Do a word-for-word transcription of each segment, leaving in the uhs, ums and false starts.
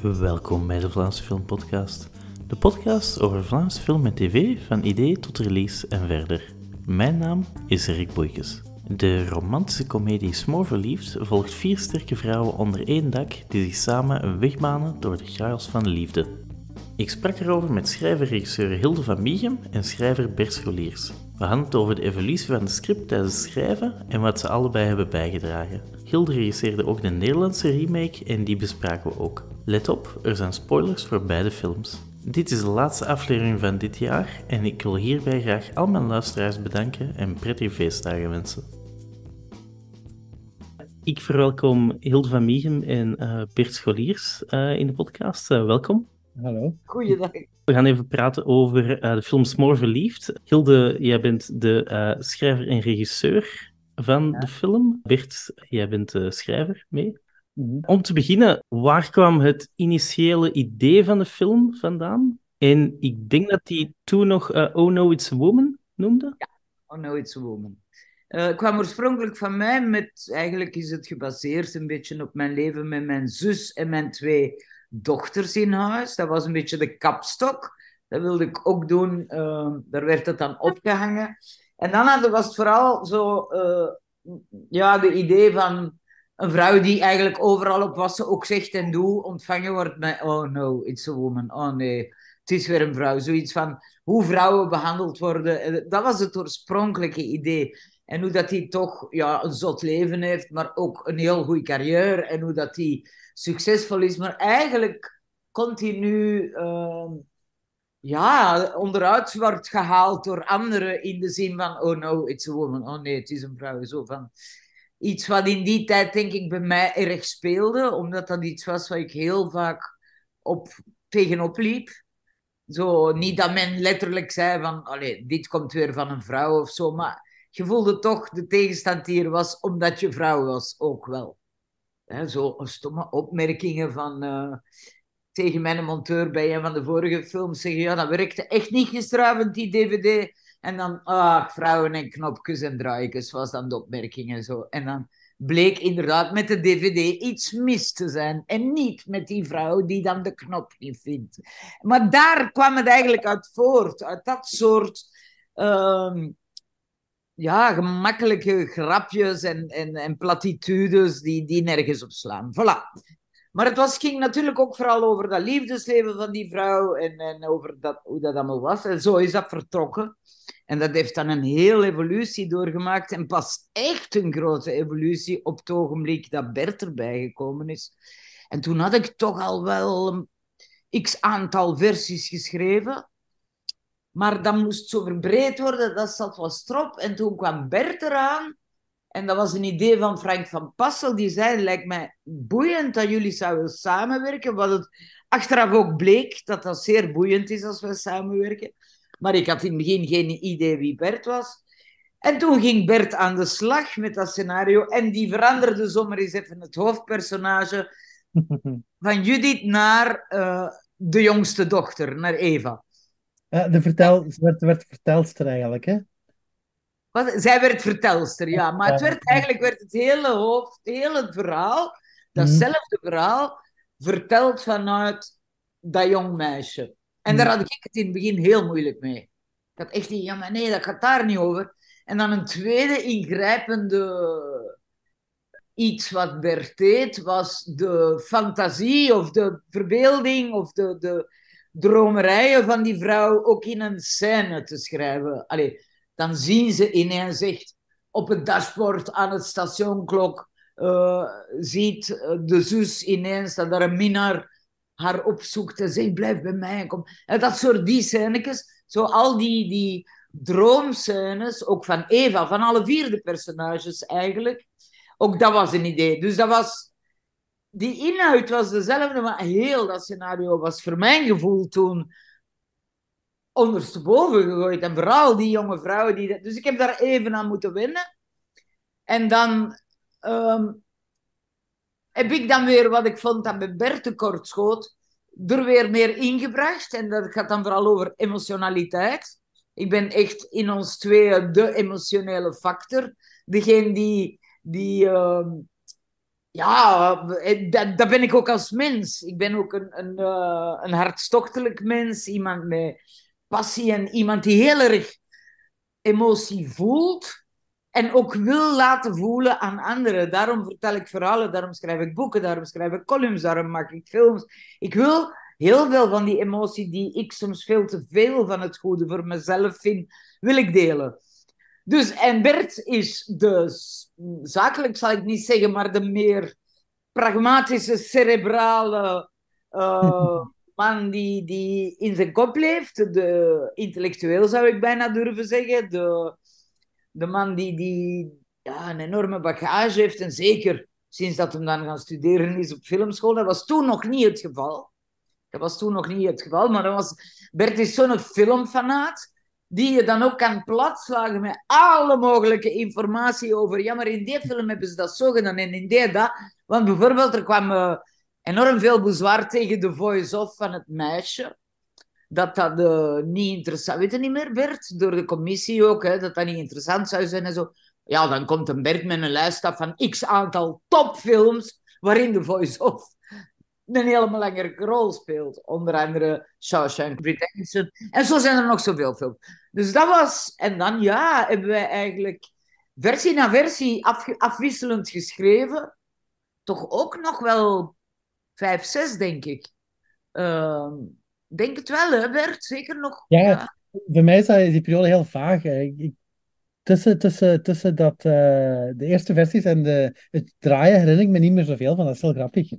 Welkom bij de Vlaamse Film Podcast. De podcast over Vlaamse film en tv, van idee tot release en verder. Mijn naam is Rick Boeikes. De romantische komedie Smoor Verliefd volgt vier sterke vrouwen onder één dak die zich samen een weg banen door de chaos van liefde. Ik sprak erover met schrijver-regisseur Hilde van Mieghem en schrijver Bert Scholiers. We hadden het over de evolutie van het script tijdens het schrijven en wat ze allebei hebben bijgedragen. Hilde regisseerde ook de Nederlandse remake en die bespraken we ook. Let op, er zijn spoilers voor beide films. Dit is de laatste aflevering van dit jaar en ik wil hierbij graag al mijn luisteraars bedanken en prettige feestdagen wensen. Ik verwelkom Hilde van Mieghem en uh, Bert Scholiers uh, in de podcast. Uh, welkom. Hallo. Goeiedag. We gaan even praten over uh, de film Smoor Verliefd. Hilde, jij bent de uh, schrijver en regisseur van ja. de film. Bert, jij bent de schrijver mee. Mm-hmm. Om te beginnen, waar kwam het initiële idee van de film vandaan? En ik denk dat die toen nog uh, Oh No, It's a Woman noemde. Ja, Oh No, It's a Woman. Uh, het kwam oorspronkelijk van mij met... Eigenlijk is het gebaseerd een beetje op mijn leven met mijn zus en mijn twee dochters in huis. Dat was een beetje de kapstok. Dat wilde ik ook doen. Uh, daar werd het dan opgehangen. En dan was het vooral zo... Uh, ja, de idee van een vrouw die eigenlijk overal op wat ze ook zegt en doet, ontvangen wordt met oh no, it's a woman. Oh nee, het is weer een vrouw. Zoiets van hoe vrouwen behandeld worden. Dat was het oorspronkelijke idee. En hoe dat hij toch ja, een zot leven heeft, maar ook een heel goede carrière. En hoe dat hij succesvol is, maar eigenlijk continu uh, ja, onderuit wordt gehaald door anderen in de zin van oh no, it's a woman. Oh nee, het is een vrouw. Zo van iets wat in die tijd denk ik bij mij erg speelde, omdat dat iets was waar ik heel vaak op, tegenop liep. Zo, niet dat men letterlijk zei van allee, dit komt weer van een vrouw of zo, maar je voelde toch de tegenstand die er was, omdat je vrouw was, ook wel. He, zo stomme opmerkingen van... Uh, tegen mijn monteur bij een van de vorige films zeggen, ja, dat werkte echt niet gisteravond, die dvd. En dan, ah, vrouwen en knopjes en draaikjes, was dan de opmerking en zo. En dan bleek inderdaad met de dvd iets mis te zijn. En niet met die vrouw die dan de knop niet vindt. Maar daar kwam het eigenlijk uit voort. Uit dat soort... Uh, ja, gemakkelijke grapjes en, en, en platitudes die, die nergens op slaan. Voilà. Maar het was, ging natuurlijk ook vooral over dat liefdesleven van die vrouw en, en over dat, hoe dat allemaal was. En zo is dat vertrokken. En dat heeft dan een hele evolutie doorgemaakt. En pas echt een grote evolutie op het ogenblik dat Bert erbij gekomen is. En toen had ik toch al wel een x-aantal versies geschreven. Maar dat moest zo verbreed worden, dat zat wat strop. En toen kwam Bert eraan. En dat was een idee van Frank van Passel. Die zei, het lijkt mij boeiend dat jullie zouden samenwerken. Wat het achteraf ook bleek, dat dat zeer boeiend is als we samenwerken. Maar ik had in het begin geen idee wie Bert was. En toen ging Bert aan de slag met dat scenario. En die veranderde zomaar eens even het hoofdpersonage van Judith naar uh, de jongste dochter, naar Eva. Uh, de vertel, ze werd, werd vertelster eigenlijk, hè? Wat? Zij werd vertelster, ja. Maar het werd, eigenlijk werd het hele hoofd, het hele verhaal, datzelfde verhaal, verteld vanuit dat jong meisje. En daar had ik het in het begin heel moeilijk mee. Ik had echt niet, ja maar nee, dat gaat daar niet over. En dan een tweede ingrijpende iets wat Bert deed, was de fantasie of de verbeelding of de, de dromerijen van die vrouw ook in een scène te schrijven. Allee, dan zien ze ineens echt op het dashboard aan het stationklok, uh, ziet de zus ineens dat er een minnaar haar opzoekt en zegt, blijf bij mij. Kom. En dat soort die scènetjes, zo al die, die droomscènes, ook van Eva, van alle vier de personages eigenlijk, ook dat was een idee. Dus dat was... Die inhoud was dezelfde, maar heel dat scenario was voor mijn gevoel toen ondersteboven gegooid. En vooral die jonge vrouwen. Die... Dus ik heb daar even aan moeten wennen. En dan um, heb ik dan weer wat ik vond dat bij Bert tekort schoot, er weer meer ingebracht. En dat gaat dan vooral over emotionaliteit. Ik ben echt in ons tweeën de emotionele factor. Degene die... die um, Ja, eh, dat, dat ben ik ook als mens. Ik ben ook een, een, eh, een hartstochtelijk mens. Iemand met passie en iemand die heel erg emotie voelt. En ook wil laten voelen aan anderen. Daarom vertel ik verhalen, daarom schrijf ik boeken, daarom schrijf ik columns, daarom maak ik films. Ik wil heel veel van die emotie die ik soms veel te veel van het goede voor mezelf vind, wil ik delen. Dus, en Bert is de, zakelijk zal ik niet zeggen, maar de meer pragmatische, cerebrale uh, man die, die in zijn kop leeft. De intellectueel zou ik bijna durven zeggen. De, de man die, die ja, een enorme bagage heeft. En zeker sinds dat hij dan gaan studeren is op filmschool. Dat was toen nog niet het geval. Dat was toen nog niet het geval. Maar dat was, Bert is zo'n filmfanaat die je dan ook kan platslagen met alle mogelijke informatie over. Ja, maar in die film hebben ze dat zo gedaan en in die dat. Want bijvoorbeeld, er kwam uh, enorm veel bezwaar tegen de voice-off van het meisje. Dat dat uh, niet interessant... Weet je niet meer, Bert? Door de commissie ook, hè, dat dat niet interessant zou zijn en zo. Ja, dan komt een Bert met een lijst af van x aantal topfilms waarin de voice-off een hele belangrijke rol speelt. Onder andere Shawshank Redemption. En zo zijn er nog zoveel films. Dus dat was... En dan, ja, hebben wij eigenlijk versie na versie af, afwisselend geschreven. Toch ook nog wel vijf, zes, denk ik. Uh, denk het wel, hè, Bert? Zeker nog. Ja, Ja. bij mij is dat- die periode heel vaag. hè. Ik, ik- tussen, tussen, tussen dat, eh, de eerste versies en de, het draaien herinner ik me niet meer zoveel van. Dat is heel grappig.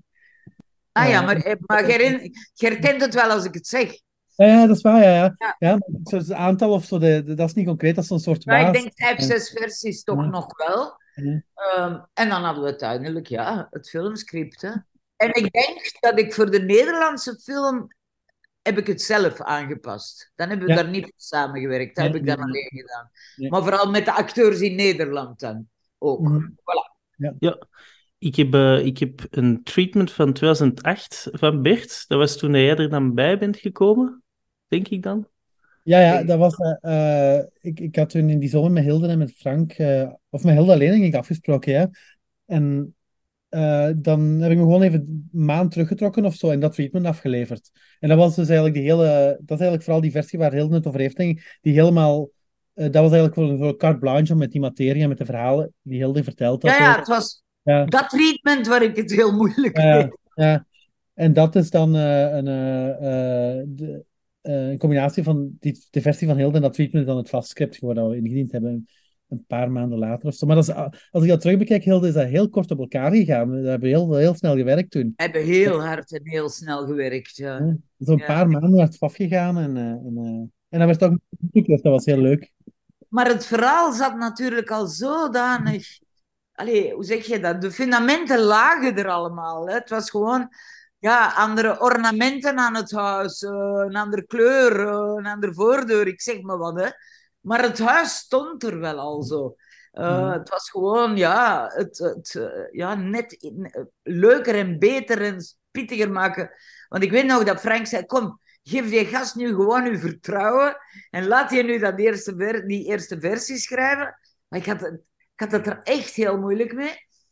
Ah ja, Eh, maar, eh, maar je herinner- je herkent het wel als ik het zeg. ja, ja, dat is waar, ja. Ja, Ja. ja maar zo het aantal of zo, de, de- dat is niet concreet, dat is zo'n soort Maar ik waas. denk vijf, zes versies toch Ja. nog wel. Ja. Um, en dan hadden we uiteindelijk ja, het filmscript. Hè. En ik denk dat ik voor de Nederlandse film heb ik het zelf aangepast. Dan hebben we Ja. daar niet mee samengewerkt. Dat Nee, heb ik nee, dan nee. alleen gedaan. Nee. Maar vooral met de acteurs in Nederland dan ook. Mhm. Voilà. Ja, ik heb, eh, ik heb een treatment van tweeduizend acht van Bert. Dat was toen jij er dan bij bent gekomen, denk ik dan. Ja, ja, dat was... eh, eh, ik, ik had toen in die zomer met Hilde en met Frank... eh, of met Hilde alleen, denk ik, afgesproken, ja. En eh, dan heb ik me gewoon even een maand teruggetrokken of zo en dat treatment afgeleverd. En dat was dus eigenlijk die hele... Dat is eigenlijk vooral die versie waar Hilde het over heeft, denk ik. Die helemaal... eh, dat was eigenlijk voor een carte blanche met die materie en met de verhalen die Hilde verteld had. Ja, ja, ook. het was Ja, dat treatment waar ik het heel moeilijk ja, mee. ja. En dat is dan eh, een, eh, eh, de, eh, een combinatie van die, de versie van Hilde en dat treatment is dan het vastscript geworden dat we ingediend hebben een paar maanden later of zo. Maar dat is, als ik dat terugbekijk, Hilde, is dat heel kort op elkaar gegaan. We hebben heel, heel snel gewerkt toen. We hebben heel hard en heel snel gewerkt. Ja. Ja, Zo'n Ja. paar maanden werd het afgegaan en, eh, en, eh, en dat werd toch een dus dat was heel leuk. Maar het verhaal zat natuurlijk al zodanig. Allee, hoe zeg je dat? De fundamenten lagen er allemaal. Hè? Het was gewoon ja, andere ornamenten aan het huis, uh, een andere kleur, uh, een andere voordeur, ik zeg maar wat. Hè? Maar het huis stond er wel al zo. Uh, Mhm. Het was gewoon ja, het, het, uh, ja, net in, uh, leuker en beter en pittiger maken. Want ik weet nog dat Frank zei: kom, geef die gast nu gewoon uw vertrouwen en laat je nu dat eerste ver die eerste versie schrijven. Maar ik had, het, ik had het er echt heel moeilijk mee.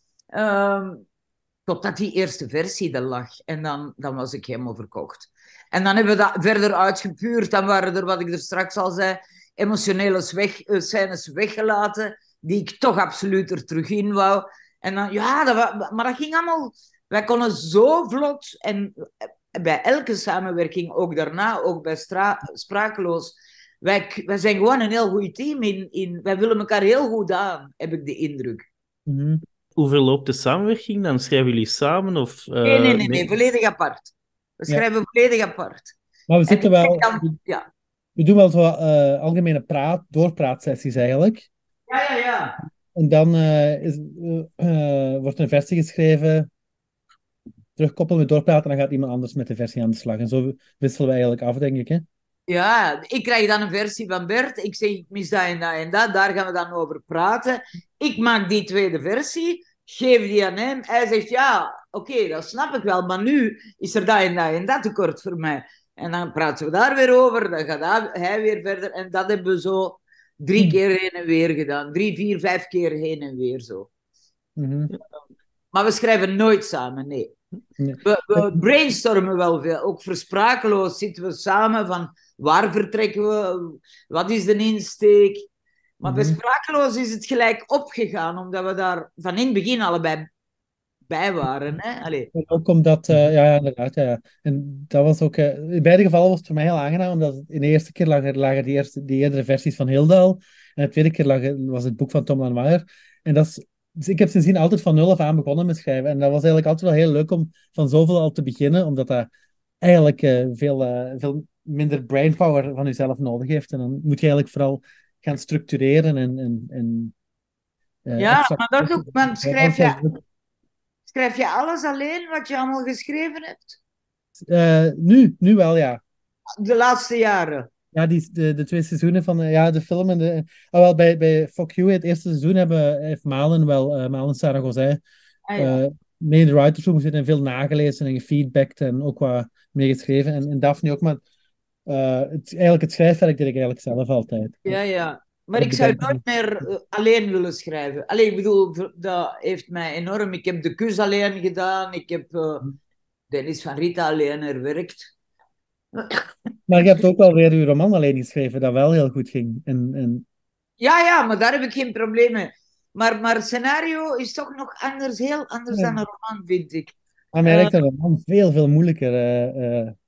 Um, totdat die eerste versie er lag. En dan, dan was ik helemaal verkocht. En dan hebben we dat verder uitgepuurd. Dan waren er, wat ik er straks al zei, emotionele weg, scènes weggelaten, die ik toch absoluut er terug in wou. En dan, ja, dat, maar dat ging allemaal... Wij konden zo vlot en bij elke samenwerking, ook daarna, ook bij stra- Sprakeloos, wij, wij zijn gewoon een heel goed team. In, in, wij willen elkaar heel goed aan, heb ik de indruk. Mhm. Hoe verloopt de samenwerking dan? Schrijven jullie samen? Of, uh, nee, nee, nee, nee, volledig apart. We Ja. schrijven volledig apart. Maar we En zitten ik denk wel... dan, ja. We doen wel zo uh, algemene praat, doorpraatsessies eigenlijk. Ja, ja, ja. En dan uh, is, uh, uh, wordt een versie geschreven, terugkoppelen met doorpraten, en dan gaat iemand anders met de versie aan de slag. En zo wisselen we eigenlijk af, denk ik. Hè? Ja, ik krijg dan een versie van Bert. Ik zeg, ik mis dat en dat en dat. Daar gaan we dan over praten. Ik maak die tweede versie, geef die aan hem. Hij zegt, ja, oké, okay, dat snap ik wel. Maar nu is er dat en dat en dat tekort voor mij. En dan praten we daar weer over. Dan gaat hij weer verder. En dat hebben we zo drie Hmm. keer heen en weer gedaan. Drie, vier, vijf keer heen en weer zo. Mm-hmm. Ja. Maar we schrijven nooit samen, nee. Nee. We, we brainstormen wel veel. Ook voor Sprakeloos zitten we samen van waar vertrekken we, wat is de insteek. Maar bij Mhm. Sprakeloos is het gelijk opgegaan, omdat we daar van in het begin allebei bij waren. Hè? Allee. En ook omdat, eh, ja, ja, inderdaad, ja, ja. En dat was ook, eh, in beide gevallen was het voor mij heel aangenaam, omdat het in de eerste keer lagen, lagen die, eerste, die eerdere versies van Hildaal, en de tweede keer lag, was het boek van Tom Lanoir. En dat is, dus ik heb sindsdien altijd van nul af aan begonnen met schrijven. En dat was eigenlijk altijd wel heel leuk om van zoveel al te beginnen, omdat dat eigenlijk eh, veel, eh, veel minder brainpower van jezelf nodig heeft. En dan moet je eigenlijk vooral gaan structureren en, en, en eh, Ja, extra. maar dat is ook, want Ja, dat schrijf is wel je, leuk. schrijf je alles alleen wat je allemaal geschreven hebt? Eh, nu, nu wel, ja. De laatste jaren. Ja, die, de, de twee seizoenen van eh, ja, de film en de. Ah, wel, bij, bij Fuck You, het eerste seizoen, hebben, heeft Malen wel, eh Malen Saragozij, Ah ja. eh mee in de writers room gezeten en veel nagelezen en gefeedbackt en ook wat meegeschreven. En, en Daphne ook, maar eh, het, eigenlijk het schrijfwerk deed ik eigenlijk zelf altijd. Ja, ja. Maar Ik ik zou bedenk- nooit meer eh, alleen willen schrijven. Allee, ik bedoel, v- dat heeft mij enorm... Ik heb De Kus alleen gedaan. Ik heb eh, Dennis van Rita alleen herwerkt. Maar je hebt ook wel weer je roman alleen geschreven, dat wel heel goed ging. En, en, Ja, ja, maar daar heb ik geen probleem mee. Maar, maar scenario is toch nog anders, heel anders dan een roman, vind ik. maar mij lijkt een roman veel, veel moeilijker. eh, eh.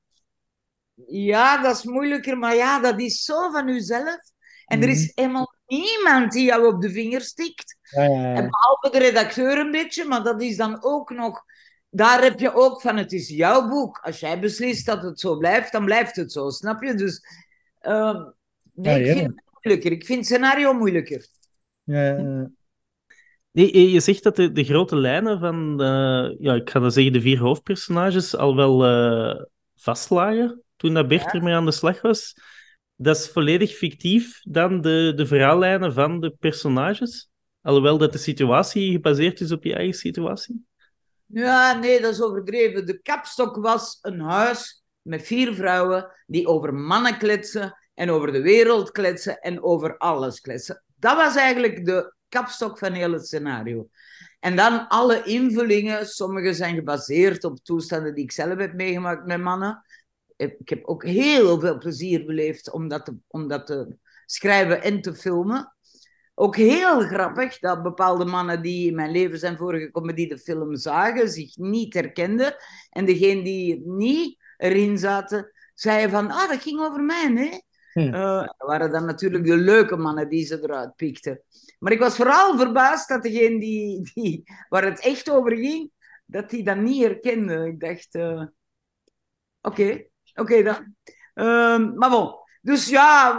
Ja, dat is moeilijker, maar ja, dat is zo van uzelf. En er Mhm. is helemaal niemand die jou op de vinger stikt. Ja, ja, En ja. behalve de redacteur een beetje, maar dat is dan ook nog... Daar heb je ook van, het is jouw boek. Als jij beslist dat het zo blijft, dan blijft het zo, snap je? Dus uh, nee, Ja, ik vind heerlijk. het moeilijker. Ik vind het scenario moeilijker. Ja, ja, ja. Nee, je je zegt dat de, de grote lijnen van, eh, ja, ik ga dan zeggen, de vier hoofdpersonages al wel eh, vastlagen toen dat Bert Ja. ermee aan de slag was. Dat is volledig fictief dan de, de verhaallijnen van de personages, alhoewel dat de situatie gebaseerd is op je eigen situatie. Ja, nee, dat is overdreven. De kapstok was een huis met vier vrouwen die over mannen kletsen en over de wereld kletsen en over alles kletsen. Dat was eigenlijk de kapstok van heel het scenario. En dan alle invullingen, sommige zijn gebaseerd op toestanden die ik zelf heb meegemaakt met mannen. Ik heb ook heel veel plezier beleefd om dat te, om dat te schrijven en te filmen. Ook heel grappig dat bepaalde mannen die in mijn leven zijn voorgekomen, die de film zagen, zich niet herkenden. En degenen die niet erin zaten, zeiden van, ah, dat ging over mij, hè? Hm. Uh, dat waren dan natuurlijk de leuke mannen die ze eruit pikten. Maar ik was vooral verbaasd dat degene die, die, waar het echt over ging, dat die dat niet herkende. Ik dacht, uh, oké, okay, oké okay dan. Uh, maar bon, dus ja...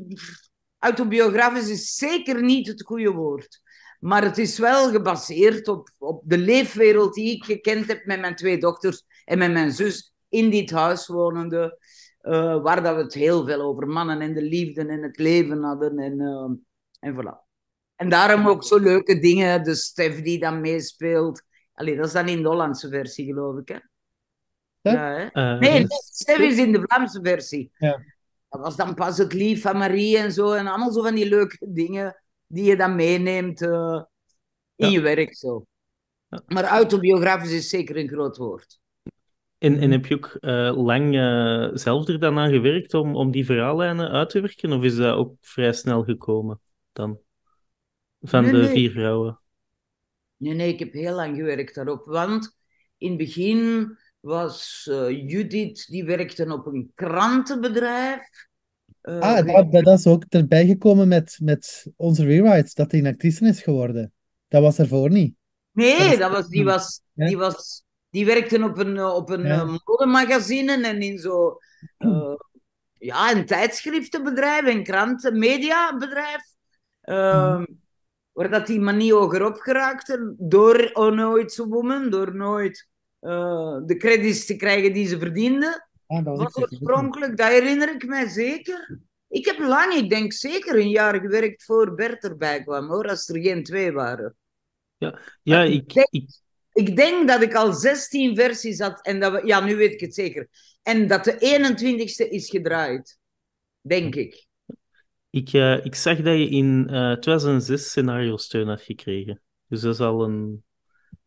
Autobiografisch is zeker niet het goede woord. Maar het is wel gebaseerd op, op de leefwereld die ik gekend heb met mijn twee dochters en met mijn zus in dit huis wonende. Uh, waar dat we het heel veel over mannen en de liefde en het leven hadden. En, uh, en voilà. En daarom ook zo leuke dingen. De Stef die dan meespeelt. Allee, dat is dan in de Hollandse versie, geloof ik. Hè? Ja, hè? Uh, nee, nee, dus... Stef is in de Vlaamse versie. Ja. Dat was dan pas het lief van Marie en zo. En allemaal zo van die leuke dingen die je dan meeneemt uh, in ja. je werk. Zo. Ja. Maar autobiografisch is zeker een groot woord. En, en heb je ook uh, lang uh, zelf er dan aan gewerkt om, om die verhaallijnen uit te werken? Of is dat ook vrij snel gekomen dan? Van nee, de nee. vier vrouwen? Nee, nee, ik heb heel lang gewerkt daarop. Want in het begin was uh, Judith, die werkte op een krantenbedrijf. Uh, ah, dat, dat, dat is ook erbij gekomen met, met onze rewrites, dat hij een actrice is geworden. Dat was ervoor niet. Nee, dat, is... dat was, die, was, ja? die, was, die werkte op een, op een ja. modemagazine en in zo... Uh, ja, een tijdschriftenbedrijf, een kranten, mediabedrijf. Uh, mm. Waar dat die man niet hoger op geraakte door Nooit Woman, door nooit uh, de credits te krijgen die ze verdienden. Ah, dat was oorspronkelijk, dat herinner ik mij zeker. Ik heb lang, ik denk zeker een jaar gewerkt voor Bert erbij kwam, hoor, als er geen twee waren. Ja, ja ik, ik, denk, ik... ik denk dat ik al zestien versies had, en dat we, ja, nu weet ik het zeker. En dat de eenentwintigste is gedraaid, denk ik. Ik, uh, ik zag dat je in uh, tweeduizend zes scenario-steun had gekregen. Dus dat is al een,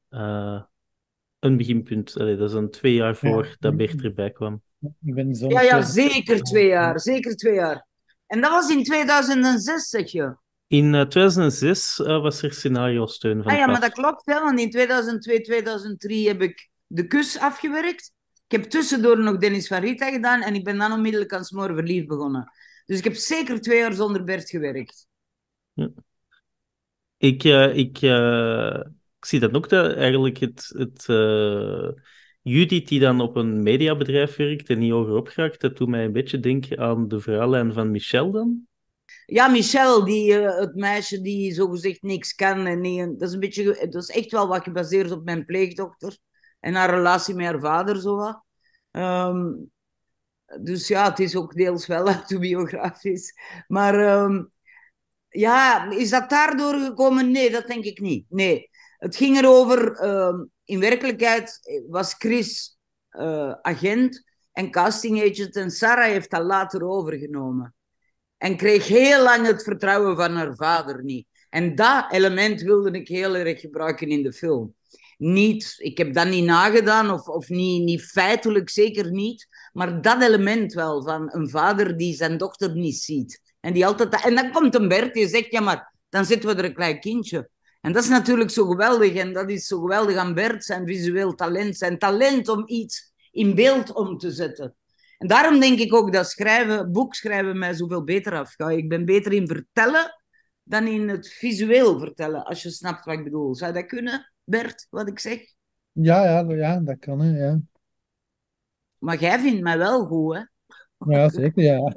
uh, een beginpunt. Allee, dat is dan twee jaar voor Ja, dat Bert erbij kwam. ik ben zo'n Ja, ja, twee- zeker twee jaar. Zeker twee jaar. En dat was in tweeduizend zes, zeg je? In uh, tweeduizend zes uh, was er scenario-steun van Ah ja, F A maar F. dat klopt wel, want in tweeduizend twee, tweeduizend drie heb ik De Kus afgewerkt. Ik heb tussendoor nog Dennis van Rita gedaan en ik ben dan onmiddellijk aan Smoor Verliefd begonnen. Dus ik heb zeker twee jaar zonder Bert gewerkt. Ja. Ik, uh, ik, uh, ik zie dat ook, dat eigenlijk het... het uh, Judith, die dan op een mediabedrijf werkt en niet hogerop geraakt, dat doet mij een beetje denken aan de verhaallijn van Michel dan. Ja, Michelle, die, uh, het meisje die zogezegd niks kan. En die, dat, is een beetje, dat is echt wel wat gebaseerd op mijn pleegdochter. En haar relatie met haar vader, zo wat. Um, dus ja, het is ook deels wel autobiografisch. Maar um, ja, is dat daardoor gekomen? Nee, dat denk ik niet. Nee. Het ging erover, um, in werkelijkheid was Chris uh, agent en casting agent en Sarah heeft dat later overgenomen. En kreeg heel lang het vertrouwen van haar vader niet. En dat element wilde ik heel erg gebruiken in de film. Niet, ik heb dat niet nagedaan, of, of niet, niet feitelijk, zeker niet. Maar dat element wel, van een vader die zijn dochter niet ziet. En, die altijd, en dan komt een Bert die zegt, ja maar, dan zetten we er een klein kindje. En dat is natuurlijk zo geweldig. En dat is zo geweldig aan Bert, zijn visueel talent. Zijn talent om iets in beeld om te zetten. En daarom denk ik ook dat schrijven, boekschrijven mij zoveel beter afgaat. Ik ben beter in vertellen dan in het visueel vertellen, als je snapt wat ik bedoel. Zou dat kunnen, Bert, wat ik zeg? Ja, ja, ja, dat kan, hè, ja. Maar jij vindt mij wel goed, hè? Ja, zeker, ja.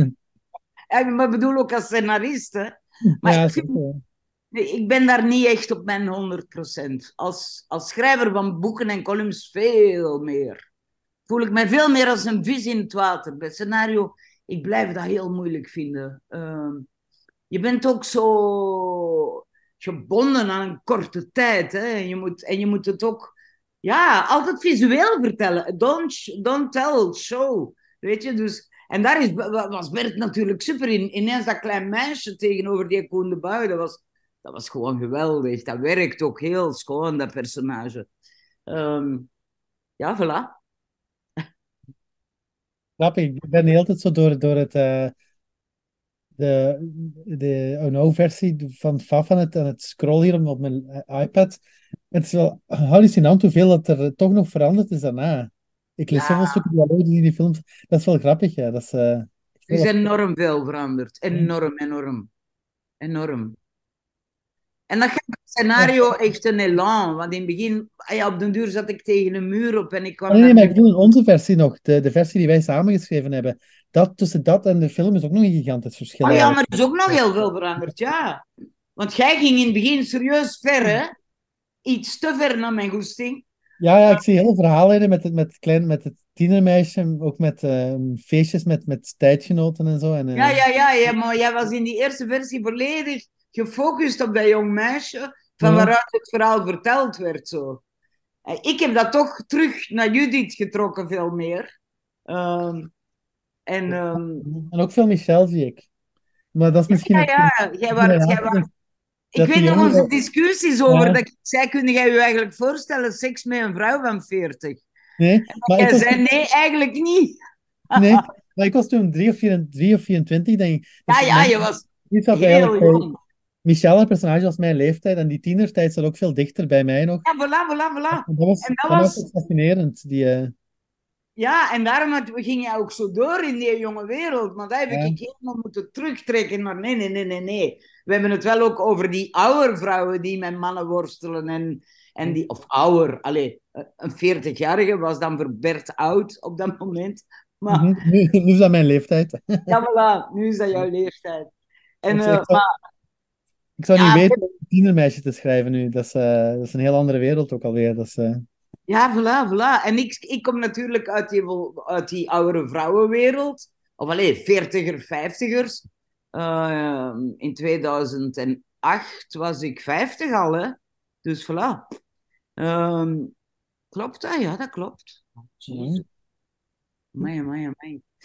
Ik bedoel ook als scenarist, hè? Maar Ja, ik, zeker. vind, ik ben daar niet echt op mijn honderd procent. Als, als schrijver van boeken en columns veel meer. Voel ik mij veel meer als een vis in het water. Bij scenario, ik blijf dat heel moeilijk vinden. Uh, je bent ook zo gebonden aan een korte tijd. Hè? En, je moet, en je moet het ook ja, altijd visueel vertellen. Don't, don't tell, show. Weet je, dus... En daar is, was Bert natuurlijk super in. Ineens dat klein meisje tegenover die Koen de Bui, dat was, dat was gewoon geweldig. Dat werkt ook heel schoon, dat personage. Um, ja, voilà. Grappig, ik ben de hele tijd zo door, door het, uh, de, de Ono-versie van F A F aan het, aan het scrollen hier op mijn iPad. Het is wel hallucinant hoeveel dat er toch nog veranderd is daarna. Ik lees Ja. zoveel stukken dialoog in die films. Dat is wel grappig, ja. Dat is, uh, er is enorm veel veranderd. Enorm, enorm. Enorm. En dat geeft het scenario echt een elan. Want in het begin, ja, op den duur zat ik tegen een muur op en ik kwam... Oh, nee, nee, dan... maar ik bedoel in onze versie nog. De, de versie die wij samengeschreven hebben. Dat, tussen dat en de film is ook nog een gigantisch verschil. Oh ja, eigenlijk. maar er is ook nog heel veel veranderd, ja. Want jij ging in het begin serieus ver, hè? Iets te ver naar mijn goesting. Ja, ja, ik zie heel verhalen met het, met het, klein, met het tienermeisje. Ook met uh, feestjes met, met tijdgenoten en zo. En, uh... ja, ja, ja, ja, maar jij was in die eerste versie volledig gefocust op dat jong meisje, van ja. waaruit het verhaal verteld werd. Zo. Ik heb dat toch terug naar Judith getrokken, veel meer. Um, en, um... en ook veel Michel, zie ik. Maar dat is misschien... Ja, ja, ja. Jij waart, jij waart... Ik weet nog onze wel... discussies over ja. dat ik zei, kun jij je eigenlijk voorstellen seks met een vrouw van veertig? Nee, maar jij zei was... nee, eigenlijk niet. Nee, maar ik was toen drie of, vier, drie of vierentwintig, denk ik. Dus ja, ja, je was heel jong. Michel, een personage was mijn leeftijd en die tienertijd zat ook veel dichter bij mij nog. Ja, voilà, voilà, voilà. En dat was, en dat dat was... was fascinerend. Die, uh... Ja, en daarom ging je ook zo door in die jonge wereld. Maar dat heb ja. ik helemaal moeten terugtrekken. Maar nee, nee, nee, nee, nee. We hebben het wel ook over die oude vrouwen die met mannen worstelen. En, en die, of ouder, allez, een veertigjarige was dan voor Bert oud op dat moment. Maar, nu, nu is dat mijn leeftijd. Ja, voilà, nu is dat jouw leeftijd. En, uh, ik, zou, maar, ik zou ja, niet weten om een tienermeisje te schrijven nu. Dat is, uh, dat is een heel andere wereld ook alweer. Dat is, uh... Ja, voilà, voilà. En ik, ik kom natuurlijk uit die, uit die oudere vrouwenwereld. Of alleen veertiger, vijftigers. Uh, in tweeduizend acht was ik vijftig al, hè. Dus voilà. Um, klopt dat? Ja, dat klopt. Jezus. Amai, amai, amai.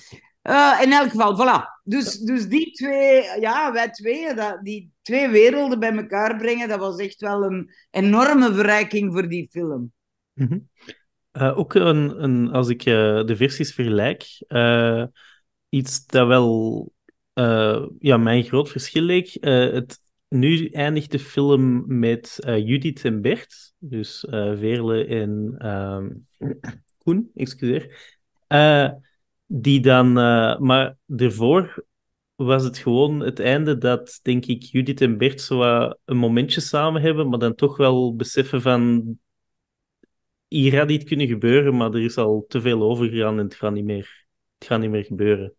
Uh, in elk geval, voilà. Dus, dus die twee, ja, wij twee, dat, die twee werelden bij elkaar brengen, dat was echt wel een enorme verrijking voor die film. Mm-hmm. Uh, ook een, een, als ik uh, de versies vergelijk, uh, iets dat wel uh, ja, mij een groot verschil leek. Uh, het, nu eindigt de film met uh, Judith en Bert, dus uh, Veerle en uh, Koen, excuseer. Uh, die dan, uh, maar daarvoor was het gewoon het einde dat, denk ik, Judith en Bert zo uh, een momentje samen hebben, maar dan toch wel beseffen van hier had iets kunnen gebeuren, maar er is al te veel overgegaan en het gaat niet meer, het gaat niet meer gebeuren.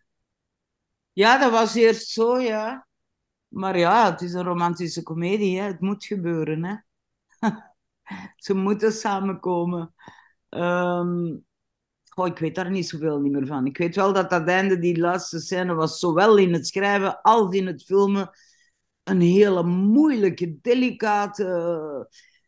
Ja, dat was eerst zo, ja. Maar ja, het is een romantische komedie, hè. Het moet gebeuren, hè. Ze moeten samenkomen. Um, goh, ik weet daar niet zoveel niet meer van. Ik weet wel dat dat einde, die laatste scène, was zowel in het schrijven als in het filmen een hele moeilijke, delicate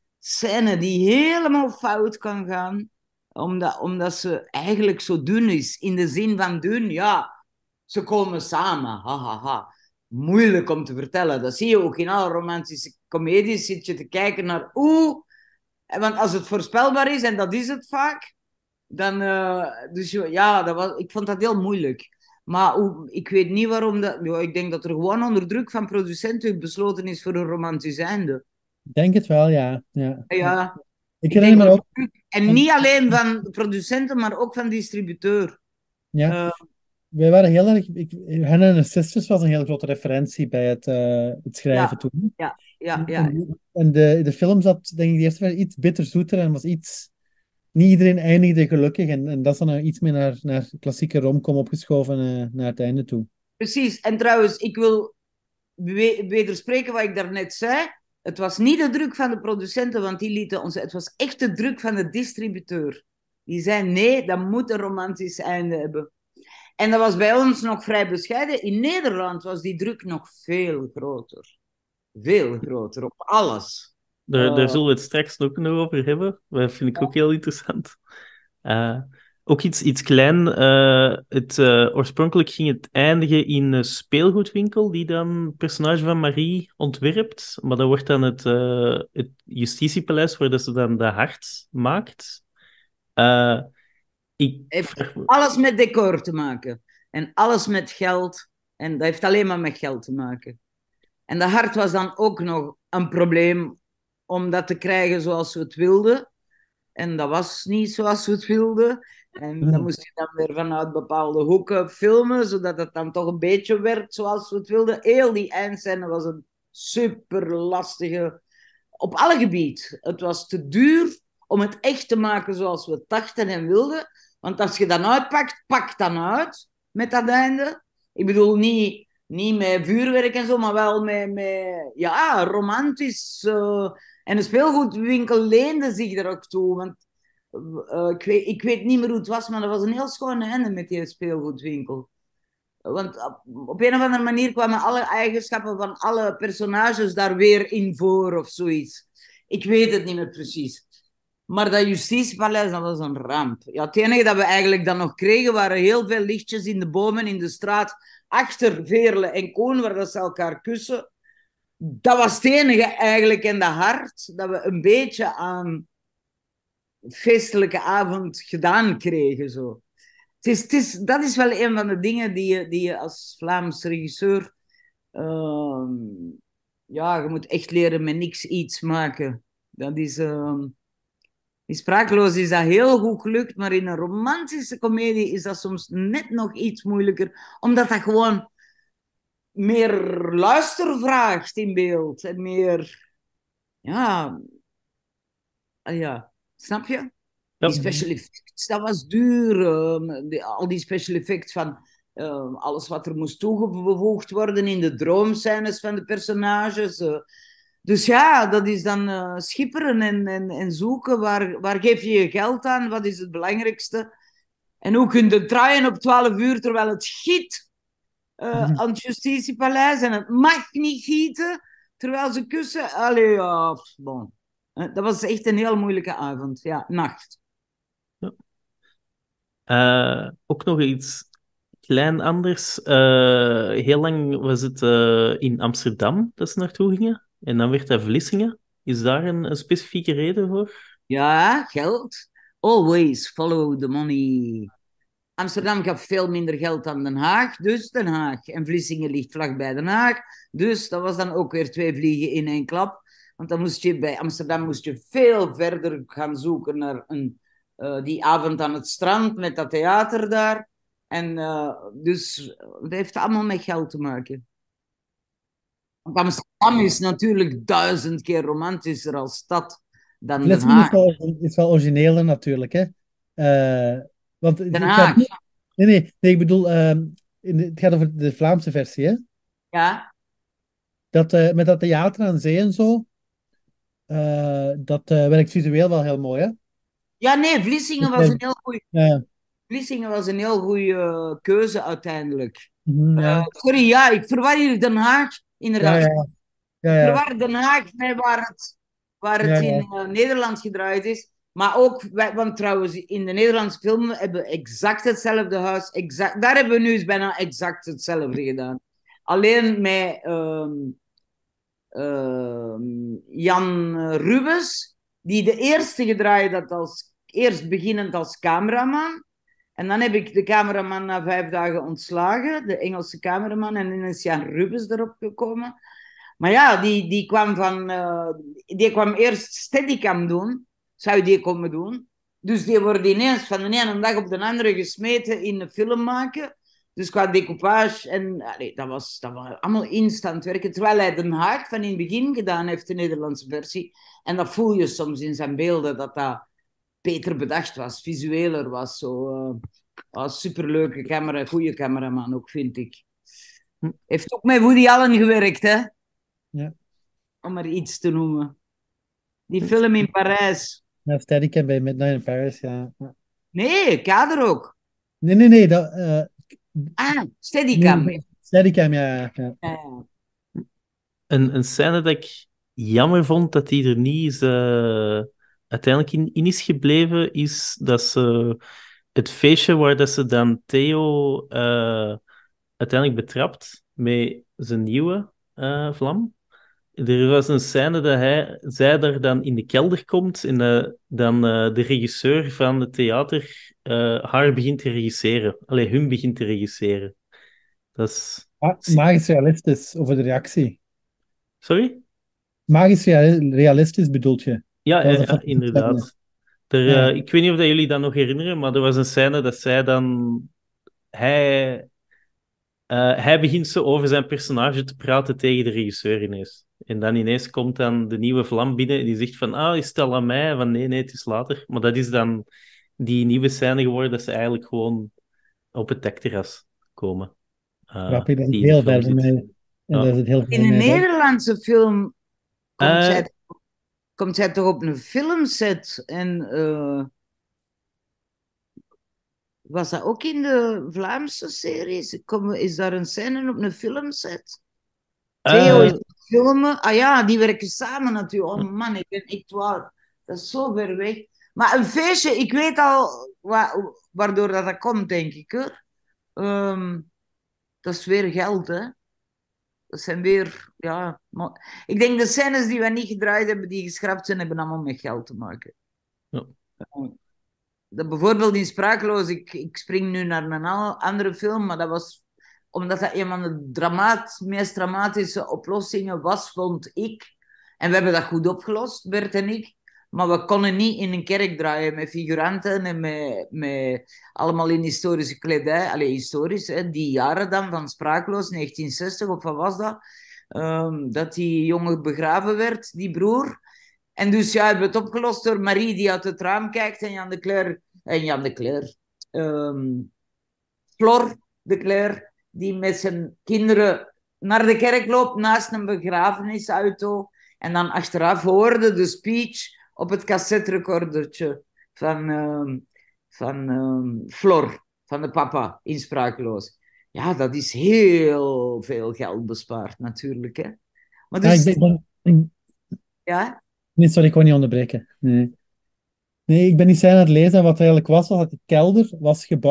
scène die helemaal fout kan gaan. Omdat, omdat ze eigenlijk zo dun is. In de zin van dun, ja, ze komen samen. Ha, ha, ha. Moeilijk om te vertellen. Dat zie je ook in alle romantische comedies. Zit je te kijken naar oeh. Want als het voorspelbaar is, en dat is het vaak, dan... Uh, dus ja, dat was, ik vond dat heel moeilijk. Maar hoe, ik weet niet waarom dat... Ja, ik denk dat er gewoon onder druk van producenten besloten is voor een romantisch einde. Ik denk het wel, ja. ja. Ja, ik ik herinner me ook... En niet alleen van producenten, maar ook van distributeur. Ja. Uh, Wij waren heel erg... Ik, Hannah and Sisters was een heel grote referentie bij het, uh, het schrijven ja, toen. Ja, ja, ja. En, en de, de film zat, denk ik, de eerste was iets bitterzoeter en was iets... Niet iedereen eindigde gelukkig en, en dat is dan uh, iets meer naar, naar klassieke romcom opgeschoven uh, naar het einde toe. Precies. En trouwens, ik wil we- wederspreken wat ik daarnet zei. Het was niet de druk van de producenten, want die lieten ons... Het was echt de druk van de distributeur. Die zei, nee, dat moet een romantisch einde hebben. En dat was bij ons nog vrij bescheiden. In Nederland was die druk nog veel groter. Veel groter, op alles. Daar, Uh, daar zullen we het straks ook nog over hebben. Dat vind ik ook heel interessant. Uh, ook iets, iets klein. Uh, het, uh, oorspronkelijk ging het eindigen in een speelgoedwinkel die dan het personage van Marie ontwerpt. Maar dat wordt dan het, uh, het justitiepaleis waar ze dan de hart maakt. Uh, ik... heeft alles met decor te maken. En alles met geld. En dat heeft alleen maar met geld te maken. En de hart was dan ook nog een probleem om dat te krijgen zoals we het wilden. En dat was niet zoals we het wilden. En dan moest je dan weer vanuit bepaalde hoeken filmen, zodat het dan toch een beetje werd zoals we het wilden. Heel die eindscène was een super lastige, op alle gebieden. Het was te duur om het echt te maken zoals we het dachten en wilden. Want als je dan uitpakt, pak dan uit met dat einde. Ik bedoel, niet, niet met vuurwerk en zo, maar wel met, met ja, romantisch. Uh, en een speelgoedwinkel leende zich er ook toe. Want uh, ik, weet, ik weet niet meer hoe het was, maar dat was een heel schoon einde met die speelgoedwinkel. Want op, op een of andere manier kwamen alle eigenschappen van alle personages daar weer in voor of zoiets. Ik weet het niet meer precies. Maar dat justitiepaleis, dat was een ramp. Ja, het enige dat we eigenlijk dan nog kregen, waren heel veel lichtjes in de bomen in de straat, achter Veerle en Koen, waar dat ze elkaar kussen. Dat was het enige eigenlijk in de hart, dat we een beetje aan feestelijke avond gedaan kregen. Zo. Het is, het is, dat is wel een van de dingen die je, die je als Vlaams regisseur... Uh, ja, je moet echt leren met niks iets maken. Dat is... Uh, in Sprakeloos is dat heel goed gelukt, maar in een romantische komedie is dat soms net nog iets moeilijker, omdat dat gewoon meer luister vraagt in beeld en meer... Ja... ja, snap je? Ja. Die special effects, dat was duur. Uh, die, al die special effects van uh, alles wat er moest toegevoegd worden in de droomscènes van de personages. Uh, dus ja, dat is dan uh, schipperen en, en, en zoeken. Waar, waar geef je je geld aan? Wat is het belangrijkste? En hoe kun je draaien op twaalf uur terwijl het giet uh, aan het justitiepaleis en het mag niet gieten terwijl ze kussen? Allee, ja, bon. Uh, dat was echt een heel moeilijke avond. Ja, nacht. Uh, ook nog iets klein anders. Eh, heel lang was het eh, in Amsterdam dat ze naartoe gingen. En dan werd dat Vlissingen. Is daar een, een specifieke reden voor? Ja, geld. Always follow the money. Amsterdam gaf veel minder geld dan Den Haag, dus Den Haag. En Vlissingen ligt vlakbij Den Haag, dus dat was dan ook weer twee vliegen in één klap. Want dan moest je bij Amsterdam moest je veel verder gaan zoeken naar een, uh, die avond aan het strand met dat theater daar. En uh, dus het heeft allemaal met geld te maken. Want Amsterdam is natuurlijk duizend keer romantischer als stad dan Den Vlissingen is Haag. wel, is wel origineler natuurlijk, hè. Uh, want Den het Haag. gaat niet... Nee, nee, nee, ik bedoel, uh, in de, het gaat over de Vlaamse versie, hè. Ja. Dat, uh, met dat theater aan zee en zo, uh, dat uh, werkt visueel wel heel mooi, hè. Ja, nee, Vlissingen was een heel goeie... Ja. Vlissingen was een heel goede keuze uiteindelijk. Mm, ja. Uh, sorry, ja, ik verwar hier Den Haag, inderdaad. Ja, ja. Ja, Ik ja. verwar Den Haag met waar het, waar het Ja, ja. in uh, Nederland gedraaid is. Maar ook, want trouwens, in de Nederlandse film hebben we exact hetzelfde huis. Exact, daar hebben we nu eens bijna exact hetzelfde gedaan. Alleen met uh, uh, Jan Rubens, die de eerste gedraaid had als eerst beginnend als cameraman. En dan heb ik de cameraman na vijf dagen ontslagen, de Engelse cameraman, en dan is Jan Rubens erop gekomen. Maar ja, die, die, kwam van, uh, die kwam eerst Steadicam doen, zou die komen doen. Dus die wordt ineens van de ene dag op de andere gesmeten in een film maken. Dus qua decoupage, en allee, dat, was, dat was allemaal instant werken. Terwijl hij Den Haag van in het begin gedaan heeft, de Nederlandse versie. En dat voel je soms in zijn beelden, dat dat beter bedacht was, visueler was. Zo, uh, oh, superleuke camera, goede cameraman ook, vind ik. Hm. Heeft ook met Woody Allen gewerkt, hè? Ja. Om maar iets te noemen. Die film in Parijs. Ja, Steadicam bij Midnight in Paris, ja. Nee, Kader ook. Nee, nee, nee. Dat, uh, ah, Steadicam. Nee, Steadicam, ja. ja. ja, ja. Een, een scène dat ik jammer vond dat die er niet is, uh, uiteindelijk in, in is gebleven, is dat ze het feestje waar dat ze dan Theo uh, uiteindelijk betrapt met zijn nieuwe uh, vlam. Er was een scène dat hij, zij daar dan in de kelder komt en uh, dan uh, de regisseur van het theater uh, haar begint te regisseren. Allee, hun begint te regisseren. Dat is... Ah, magisch realistisch over de reactie. Sorry? Magisch realistisch bedoelt je? Ja, ja, ja inderdaad. Er, ja. uh, ik weet niet of dat jullie dat nog herinneren, maar er was een scène dat zij dan... Hij, uh, hij begint zo over zijn personage te praten tegen de regisseur ineens. En dan ineens komt dan de nieuwe vlam binnen en die zegt van, ah, is het al aan mij? Van nee, nee, het is later. Maar dat is dan die nieuwe scène geworden dat ze eigenlijk gewoon op het dekterras komen. Uh, Grappig, dat is heel ver mee. Ja. Dat is heel in een Nederlandse film komt, uh, zij, komt zij toch op een filmset en... Uh... Was dat ook in de Vlaamse series? Kom, is daar een scène op een filmset? Theo is filmen. Ah ja, die werken samen natuurlijk. Oh man, ik ben echt waar. Dat is zo ver weg. Maar een feestje, ik weet al wa waardoor dat, dat komt, denk ik. Hè? Um, dat is weer geld, hè. Dat zijn weer, ja... Maar... Ik denk de scènes die we niet gedraaid hebben, die geschrapt zijn, hebben allemaal met geld te maken. Ja. Um, dat bijvoorbeeld in Sprakeloos, ik, ik spring nu naar een andere film, maar dat was omdat dat een van de dramaat, meest dramatische oplossingen was, vond ik. En we hebben dat goed opgelost, Bert en ik. Maar we konden niet in een kerk draaien met figuranten en met, met allemaal in historische kledij. Allee, historisch, hè, die jaren dan van Sprakeloos, negentien zestig of wat was dat? Um, dat die jongen begraven werd, die broer. En dus ja, hebben we het opgelost door Marie die uit het raam kijkt en Jan de Cler... En Jan de Cler... Um, Flor de Cler, die met zijn kinderen naar de kerk loopt naast een begrafenisauto. En dan achteraf hoorde de speech op het cassetterecordertje van, um, van um, Flor, van de papa, in Sprakeloos. Ja, dat is heel veel geld bespaard natuurlijk, hè. Maar dus... Ja, ik ben, ben... Ja? Nee, sorry, ik wou niet onderbreken. Nee, nee ik ben die scène aan het lezen en wat er eigenlijk was, was dat die kelder was gebouwd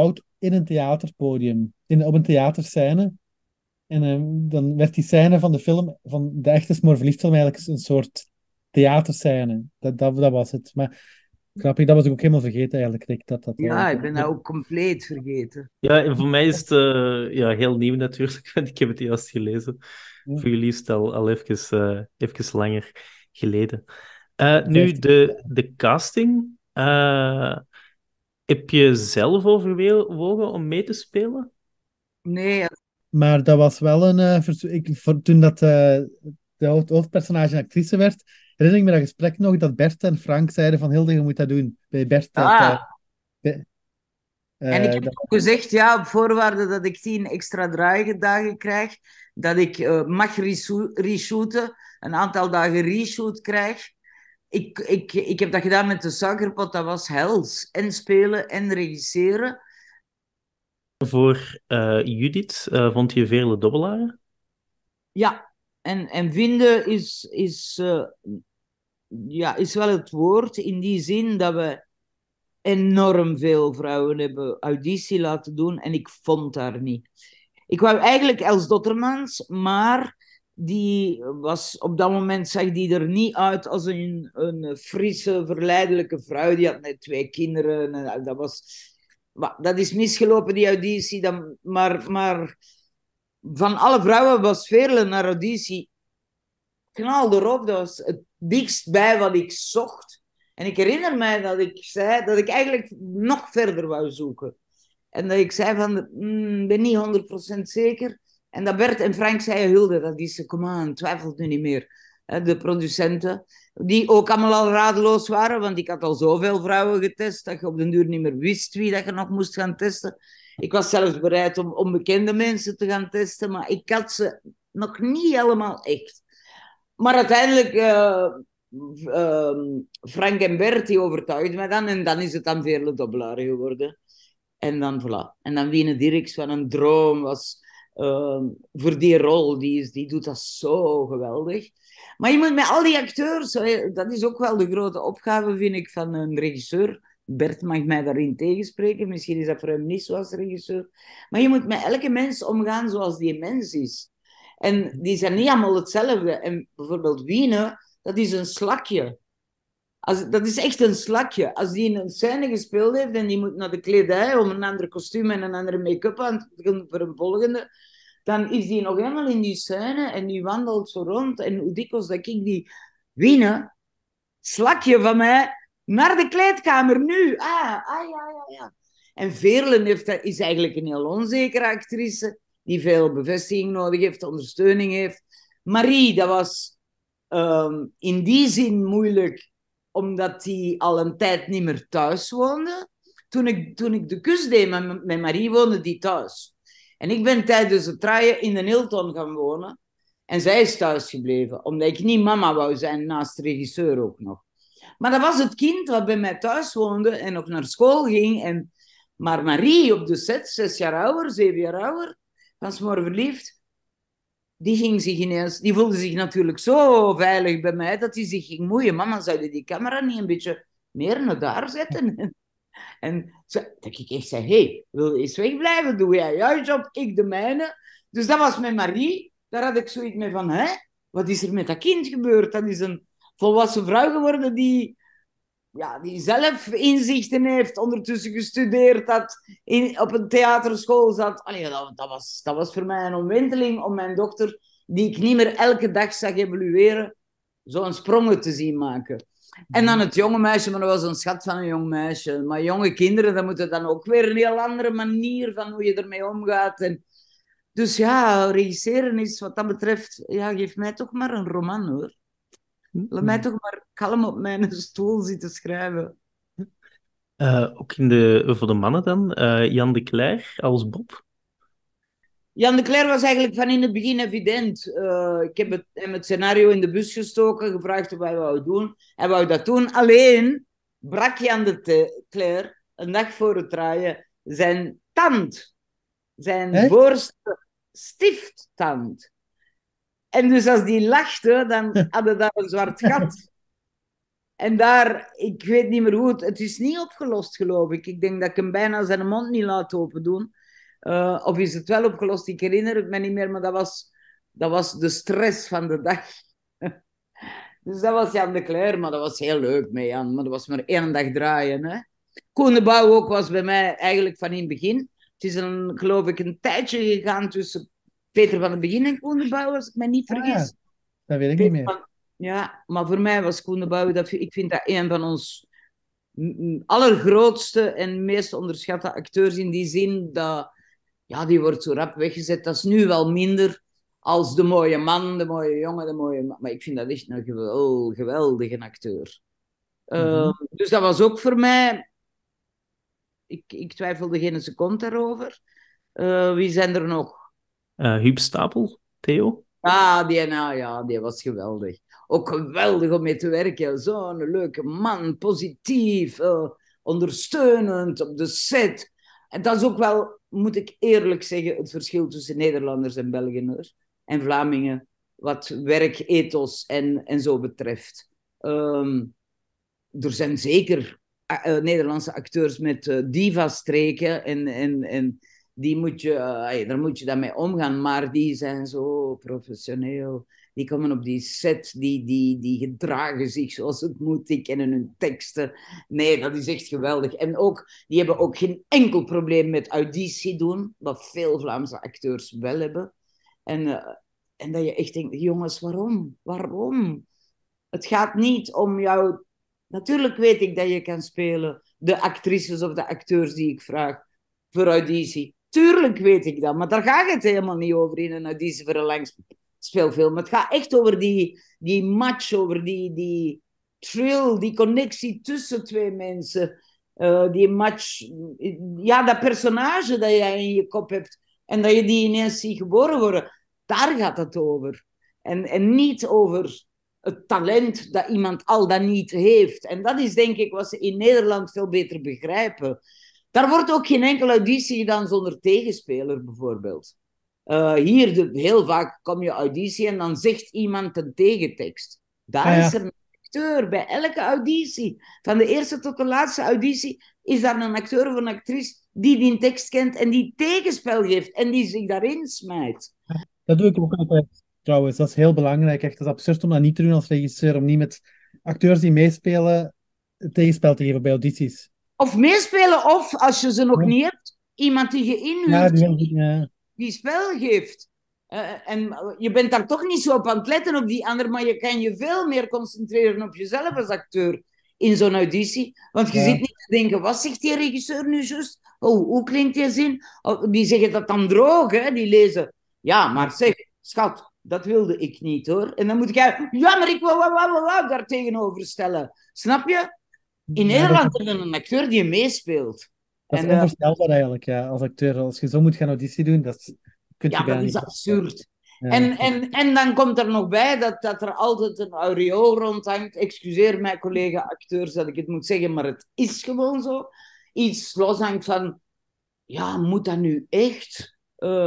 in een theaterpodium, in, op een theaterscène. En eh, dan werd die scène van de film, van de echte Smoor Verliefd film, eigenlijk een soort theaterscène. Dat, dat, dat was het. Maar grappig, dat was ik ook helemaal vergeten eigenlijk, Rick, dat dat... Ja, eh, ik ben dat ook compleet vergeten. Ja, en voor mij is het eh, ja, heel nieuw natuurlijk, want ik heb het juist gelezen. Ja. Voor jullie is het al, al even, eh, even langer geleden. Eh, nu, vijftien de, de casting. eh, heb je zelf overwogen om mee te spelen? Nee, Maar dat was wel een... eh, verzo- ik, voor, toen dat eh, de hoofd- hoofdpersonage een actrice werd, herinner ik me dat gesprek nog dat Bert en Frank zeiden van Hilde, je moet dat doen. Bij Bert dat... eh, ah, be- en ik eh, heb dat ook gezegd, ja, op voorwaarde dat ik tien extra draaidagen krijg, dat ik eh, mag resho- reshooten, een aantal dagen reshoot krijg. Ik, ik, ik heb dat gedaan met de suikerpot, dat was hels. En spelen en regisseren. Voor eh, Judith eh, vond je Veerle Dobbelaren? Ja, en, en vinden is, is, eh, ja, is wel het woord, in die zin dat we enorm veel vrouwen hebben auditie laten doen en ik vond haar niet. Ik wou eigenlijk Els Dottermans, maar die was op dat moment, zag die er niet uit als een, een frisse, verleidelijke vrouw. Die had net twee kinderen. En dat, was, maar, dat is misgelopen, die auditie. Dan, maar, maar van alle vrouwen was Veerle naar auditie knalde erop. Dat was het dichtst bij wat ik zocht. En ik herinner mij dat ik zei dat ik eigenlijk nog verder wou zoeken. En dat ik zei van, mm, ben niet honderd procent zeker. En dat Bert en Frank zeiden, Hilde, dat is ze, kom aan, twijfelt nu niet meer. De producenten, die ook allemaal al radeloos waren, want ik had al zoveel vrouwen getest, dat je op den duur niet meer wist wie dat je nog moest gaan testen. Ik was zelfs bereid om onbekende mensen te gaan testen, maar ik had ze nog niet helemaal echt. Maar uiteindelijk, uh, uh, Frank en Bert, die overtuigden mij dan, en dan is het dan Veerle Dobbelaar geworden. En dan, voilà. En dan Wiene Dirks van een droom was uh, voor die rol. Die, is, die doet dat zo geweldig. Maar je moet met al die acteurs, dat is ook wel de grote opgave, vind ik, van een regisseur. Bert mag mij daarin tegenspreken. Misschien is dat voor hem niet zo als regisseur. Maar je moet met elke mens omgaan zoals die mens is. En die zijn niet allemaal hetzelfde. En bijvoorbeeld Wiene, dat is een slakje. Als, dat is echt een slakje. Als die een scène gespeeld heeft en die moet naar de kledij om een ander kostuum en een andere make-up aan te doen voor een volgende, dan is die nog helemaal in die scène en die wandelt zo rond. En hoe dikwijls dat ik die Wiene, slakje van mij, naar de kleedkamer nu. Ah, ah ja, ja, ja. En Veerle heeft, is eigenlijk een heel onzekere actrice, die veel bevestiging nodig heeft, ondersteuning heeft. Marie, dat was um, in die zin moeilijk, omdat die al een tijd niet meer thuis woonde. Toen ik, toen ik de kus deed met, met Marie, woonde die thuis. En ik ben tijdens het draaien in de Hilton gaan wonen. En zij is thuis gebleven, omdat ik niet mama wou zijn, naast de regisseur ook nog. Maar dat was het kind dat bij mij thuis woonde en nog naar school ging. En... Maar Marie op de set, zes jaar ouder, zeven jaar ouder, van Smoor Verliefd, die ging zich ineens, die voelde zich natuurlijk zo veilig bij mij, dat hij zich ging moeien. Mama, zou je die camera niet een beetje meer naar daar zetten? En zo, dat ik echt zei, hé, hey, wil je eens wegblijven? Doe jij jouw job, ik de mijne. Dus dat was met Marie. Daar had ik zoiets mee van, hè? Wat is er met dat kind gebeurd? Dat is een volwassen vrouw geworden die, ja, die zelf inzichten heeft, ondertussen gestudeerd had, in, op een theaterschool zat. Allee, dat, dat, was, dat was voor mij een omwenteling om mijn dochter, die ik niet meer elke dag zag evolueren, zo'n sprongen te zien maken. En dan het jonge meisje, maar dat was een schat van een jong meisje. Maar jonge kinderen, dat moeten dan ook weer een heel andere manier van hoe je ermee omgaat. En dus ja, regisseren is wat dat betreft, ja, geef mij toch maar een roman, hoor. Laat mij toch maar kalm op mijn stoel zitten schrijven. Uh, ook in de, voor de mannen dan, uh, Jan de Cler als Bob. Jan de Cler was eigenlijk van in het begin evident. Uh, ik heb het, hem het scenario in de bus gestoken, gevraagd of hij wou doen. Hij wou dat doen. Alleen brak Jan de Cler een dag voor het draaien zijn tand. Zijn He? voorste stifttand. En dus als die lachte, dan hadden daar een zwart gat. En daar, ik weet niet meer hoe het... Het is niet opgelost, geloof ik. Ik denk dat ik hem bijna zijn mond niet laat open doen. Uh, of is het wel opgelost? Ik herinner het me niet meer, maar dat was, dat was de stress van de dag. Dus dat was Jan de Cler, maar dat was heel leuk met Jan. Maar dat was maar één dag draaien. Hè? Koen de Bouw ook was bij mij eigenlijk van in het begin. Het is een, geloof ik, een tijdje gegaan tussen Peter van het Begin en Koen de Bouw, als ik me niet vergis. Ah, ja. Dat weet ik Peter niet meer. Van, ja, maar voor mij was Koen de Bouw, dat, ik vind dat een van ons allergrootste en meest onderschatte acteurs in die zin dat, ja, die wordt zo rap weggezet. Dat is nu wel minder als de mooie man, de mooie jongen, de mooie man. Maar ik vind dat echt een geweldige, geweldige acteur. Mm-hmm. Uh, dus dat was ook voor mij... Ik, ik twijfelde geen seconde daarover. Uh, wie zijn er nog? Uh, Huub Stapel, Theo? Ah, die, nou ja, die was geweldig. Ook geweldig om mee te werken. Zo'n leuke man, positief, uh, ondersteunend op de set. En dat is ook wel, moet ik eerlijk zeggen, het verschil tussen Nederlanders en Belgiërs en Vlamingen, wat werkethos en, en zo betreft. Um, er zijn zeker uh, Nederlandse acteurs met uh, diva-streken en... en, en die moet je, uh, daar moet je dan mee omgaan, maar die zijn zo professioneel. Die komen op die set, die, die, die gedragen zich zoals het moet, die kennen hun teksten. Nee, dat is echt geweldig. En ook, die hebben ook geen enkel probleem met auditie doen, wat veel Vlaamse acteurs wel hebben. En, uh, en dat je echt denkt, jongens, waarom? Waarom? Het gaat niet om jou... Natuurlijk weet ik dat je kan spelen, de actrices of de acteurs die ik vraag, voor auditie. Tuurlijk weet ik dat, maar daar gaat het helemaal niet over in een auditie voor een langspeelfilm. Het gaat echt over die, die match, over die, die thrill, die connectie tussen twee mensen. Uh, die match, ja, dat personage dat jij in je kop hebt en dat je die ineens ziet geboren worden. Daar gaat het over. En, en niet over het talent dat iemand al dan niet heeft. En dat is denk ik wat ze in Nederland veel beter begrijpen. Daar wordt ook geen enkele auditie gedaan zonder tegenspeler, bijvoorbeeld. Uh, hier, de, heel vaak kom je auditie en dan zegt iemand een tegentekst. Daar ah, ja. is er een acteur bij elke auditie. Van de eerste tot de laatste auditie is daar een acteur of een actrice die die tekst kent en die tegenspel geeft en die zich daarin smijt. Dat doe ik ook altijd, trouwens. Dat is heel belangrijk. Echt, dat is absurd om dat niet te doen als regisseur, om niet met acteurs die meespelen tegenspel te geven bij audities. Of meespelen, of als je ze nog ja. niet hebt, iemand die je inhuurt, ja, die, ja. die spel geeft. Uh, en je bent daar toch niet zo op aan het letten op die ander, maar je kan je veel meer concentreren op jezelf als acteur in zo'n auditie. Want je ja. zit niet te denken, wat zegt die regisseur nu juist? Oh, hoe klinkt die zin? Oh, die zeggen dat dan droog, hè? Die lezen. Ja, maar zeg, schat, dat wilde ik niet, hoor. En dan moet jij, ja, maar ik wil wat, wat, wat daar tegenover stellen. Snap je? In Nederland ja, is er een acteur die meespeelt. Dat is en, onvoorstelbaar uh, eigenlijk, ja, als acteur. Als je zo moet gaan auditie doen, dat kun je ja, bijna dat is niet absurd. Ja. En, en, en dan komt er nog bij dat, dat er altijd een aureool rondhangt. Excuseer mij, collega-acteurs, dat ik het moet zeggen, maar het is gewoon zo. Iets loshangt van, ja, moet dat nu echt?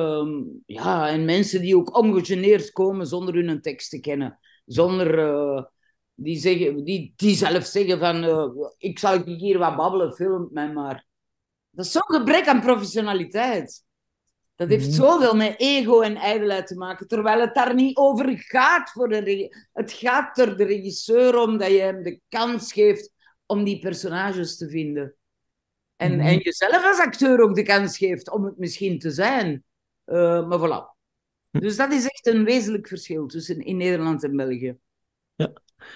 Um, ja, en mensen die ook ongegeneerd komen zonder hun tekst te kennen. Zonder... Uh, Die, zeggen, die, die zelf zeggen van, uh, ik zal hier wat babbelen, film mij maar. Dat is zo'n gebrek aan professionaliteit. Dat heeft mm-hmm. zoveel met ego en ijdelheid te maken, terwijl het daar niet over gaat. Voor de reg- het gaat er de regisseur om dat je hem de kans geeft om die personages te vinden. En, mm-hmm. en jezelf als acteur ook de kans geeft om het misschien te zijn. Uh, maar voilà. Dus dat is echt een wezenlijk verschil tussen in Nederland en België. Ja.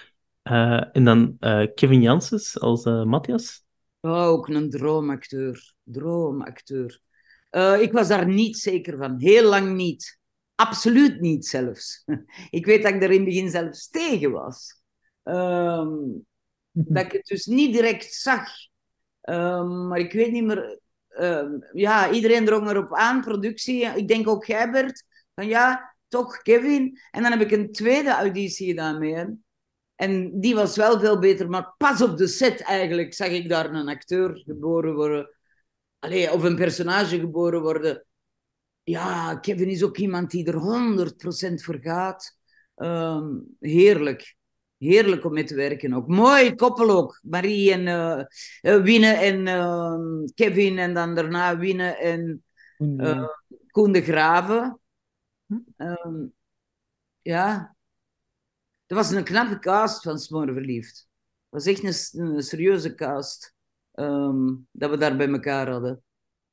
Uh, en dan uh, Kevin Janssens als uh, Matthias. Oh, ook een droomacteur. Droomacteur. Uh, ik was daar niet zeker van. Heel lang niet. Absoluut niet zelfs. Ik weet dat ik er in het begin zelfs tegen was. Um, dat ik het dus niet direct zag. Um, maar ik weet niet meer... Uh, ja, iedereen drong erop aan, productie. Ik denk ook jij, Bert. Van ja, toch Kevin. En dan heb ik een tweede auditie gedaan met hem. En die was wel veel beter, maar pas op de set eigenlijk zag ik daar een acteur geboren worden. Allee, of een personage geboren worden. Ja, Kevin is ook iemand die er honderd procent voor gaat. Um, heerlijk. Heerlijk om mee te werken ook. Mooi koppel ook. Marie en uh, uh, Wiene en uh, Kevin en dan daarna Wiene en uh, Koen de Graven. Um, ja, dat was een knappe cast van Smoor Verliefd. Dat was echt een, een serieuze cast um, dat we daar bij elkaar hadden.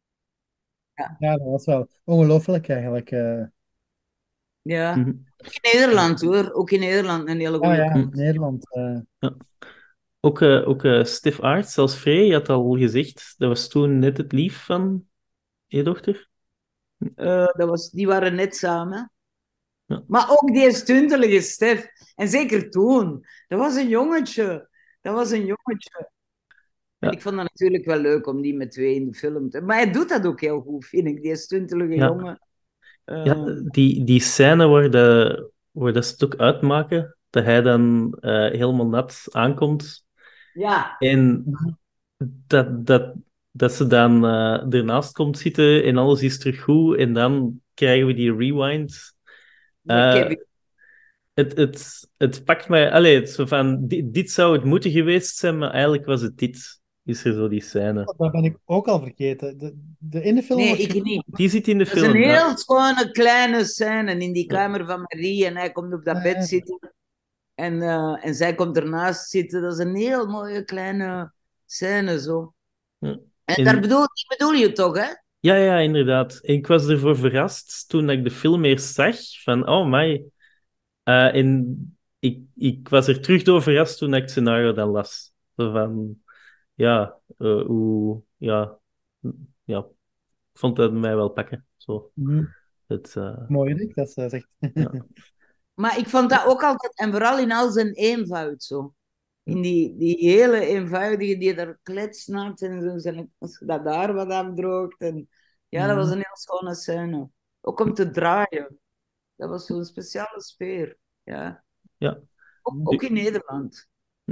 Ja, ja dat was wel ongelooflijk eigenlijk. Uh... Ja, mm-hmm. Ook in Nederland hoor. Ook in Nederland een hele goede ah, ja, cast. Nederland. Uh... Ja. Ook, uh, ook uh, Stef Aerts als Frey, je had al gezegd, dat was toen net het lief van je dochter. Uh, dat was, die waren net samen. Ja. Maar ook die stuntelige Stef. En zeker toen. Dat was een jongetje. Dat was een jongetje. Ja. En ik vond dat natuurlijk wel leuk om die met twee in de film te... Maar hij doet dat ook heel goed, vind ik. Die stuntelige ja. jongen. Uh... Ja, die, die scène waar, de, waar dat ze het ook uitmaken, dat hij dan uh, helemaal nat aankomt. Ja. En dat, dat, dat ze dan uh, ernaast komt zitten en alles is terug goed. En dan krijgen we die rewind. Uh, het, het, het pakt mij... Allee, het zo van, dit, dit zou het moeten geweest zijn, maar eigenlijk was het dit. Is er zo die scène. Dat ben ik ook al vergeten. De, de, in de film... Nee, ik niet. Die zit in de dat film. Dat is een ja. heel schone kleine scène in die kamer van Marie. En hij komt op dat bed zitten. En, uh, en zij komt ernaast zitten. Dat is een heel mooie kleine scène, zo. Ja. En in... daar bedoel, die bedoel je toch, hè? Ja, ja, inderdaad. Ik was ervoor verrast toen ik de film eerst zag. Van, oh my. Uh, en ik, ik was er terug door verrast toen ik het scenario dan las. Zo van, ja, uh, hoe... Ja, ja, ik vond dat mij wel pakken. Zo. Mm. Het, uh... Mooi, Rick, dat is uh, echt... ja. Maar ik vond dat ook altijd, en vooral in al zijn eenvoud zo. In die, die hele eenvoudige, die daar kletsnaakt en zo, als je dat daar wat afdroogt. En, ja, dat was een heel schone scène. Ook om te draaien. Dat was zo'n speciale sfeer. Ja. Ja. Ook, ook in Nederland.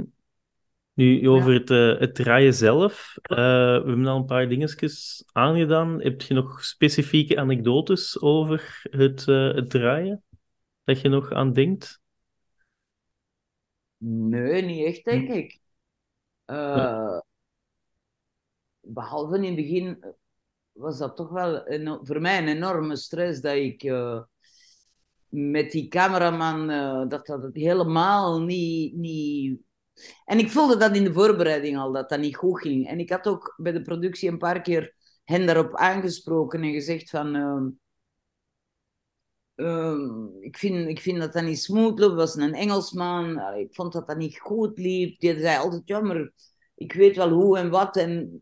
Nu, over ja. het, uh, het draaien zelf. Uh, we hebben al een paar dingetjes aangedaan. Heb je nog specifieke anekdotes over het, uh, het draaien? Dat je nog aan denkt? Nee, niet echt, denk ik. Uh, ja. Behalve in het begin was dat toch wel een, voor mij een enorme stress dat ik uh, met die cameraman, uh, dat dat helemaal niet, niet... En ik voelde dat in de voorbereiding al, dat dat niet goed ging. En ik had ook bij de productie een paar keer hen daarop aangesproken en gezegd van... Uh, Uh, ik, vind, ik vind dat dat niet smooth loopt. Was een Engelsman. Uh, ik vond dat dat niet goed liep. Die zei altijd, ja, maar ik weet wel hoe en wat. En,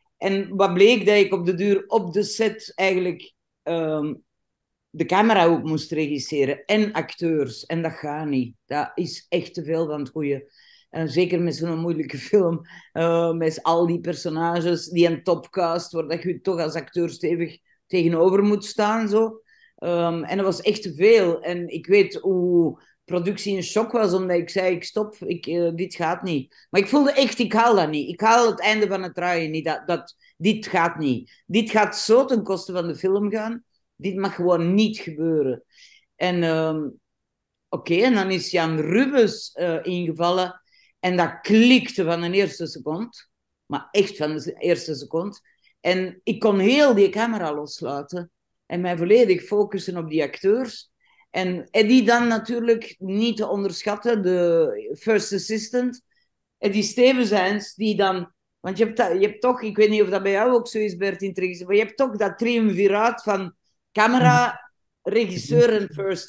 en wat bleek dat ik op de duur op de set eigenlijk uh, de camera ook moest regisseren. En acteurs. En dat gaat niet. Dat is echt te veel van het goede. Uh, zeker met zo'n moeilijke film. Uh, met al die personages. Die een topcast. Waar dat je toch als acteur stevig tegenover moet staan. Zo. Um, en dat was echt te veel. En ik weet hoe productie in shock was, omdat ik zei, ik stop, ik, uh, dit gaat niet. Maar ik voelde echt, ik haal dat niet. Ik haal het einde van het draaien niet. Dat, dat, dit gaat niet. Dit gaat zo ten koste van de film gaan. Dit mag gewoon niet gebeuren. En um, oké, okay, en dan is Jan Rubens uh, ingevallen. En dat klikte van de eerste seconde. Maar echt van de eerste seconde. En ik kon heel die camera loslaten. En mij volledig focussen op die acteurs. En Eddie dan natuurlijk niet te onderschatten, de first assistant. Eddie Stevensens, die dan... Want je hebt, dat, je hebt toch, ik weet niet of dat bij jou ook zo is, Bert, in het maar je hebt toch dat triumviraat van camera, regisseur en first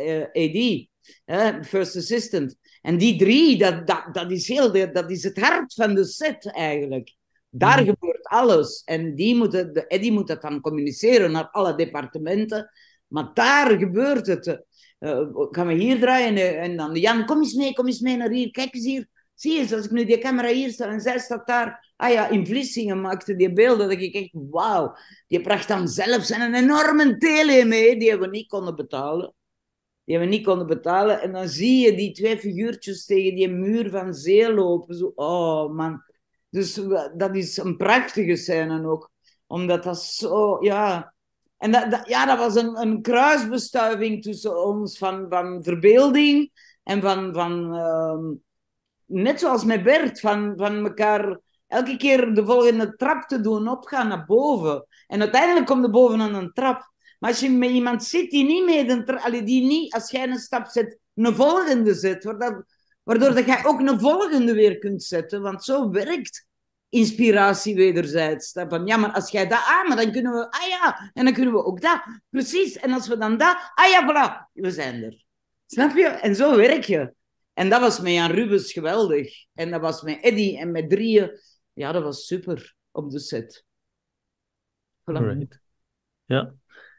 A D. Uh, first assistant. En die drie, dat, dat, dat, is heel, dat is het hart van de set eigenlijk. Daar mm. gebeurt alles. En die moeten, de Eddie moet dat dan communiceren naar alle departementen. Maar daar gebeurt het. Uh, gaan we hier draaien? En dan Jan, kom eens mee, kom eens mee naar hier. Kijk eens hier. Zie eens, als ik nu die camera hier sta en zij staat daar. Ah ja, in Vlissingen maakte die beelden. Dat ik echt, wauw. Die bracht dan zelfs een enorme tele mee, die we niet konden betalen. Die we niet konden betalen. En dan zie je die twee figuurtjes tegen die muur van zee lopen. Zo, oh man. Dus dat is een prachtige scène ook. Omdat dat zo, ja... En dat, dat, ja, dat was een, een kruisbestuiving tussen ons van, van verbeelding En van, van ehm, net zoals met Bert, van, van elkaar elke keer de volgende trap te doen, opgaan naar boven. En uiteindelijk komt er boven aan een trap. Maar als je met iemand zit die niet mee, de tra- allee, die niet, als jij een stap zet, een volgende zet, waardoor, waardoor dat jij ook een volgende weer kunt zetten, want zo werkt inspiratie wederzijds. Dat van, ja, maar als jij dat, ah, maar dan kunnen we, ah ja, en dan kunnen we ook dat. Precies, en als we dan dat, ah ja, voilà, we zijn er. Snap je? En zo werk je. En dat was met Jan Rubens geweldig. En dat was met Eddy en met drieën. Ja, dat was super op de set. Voilà. Alright. Ja.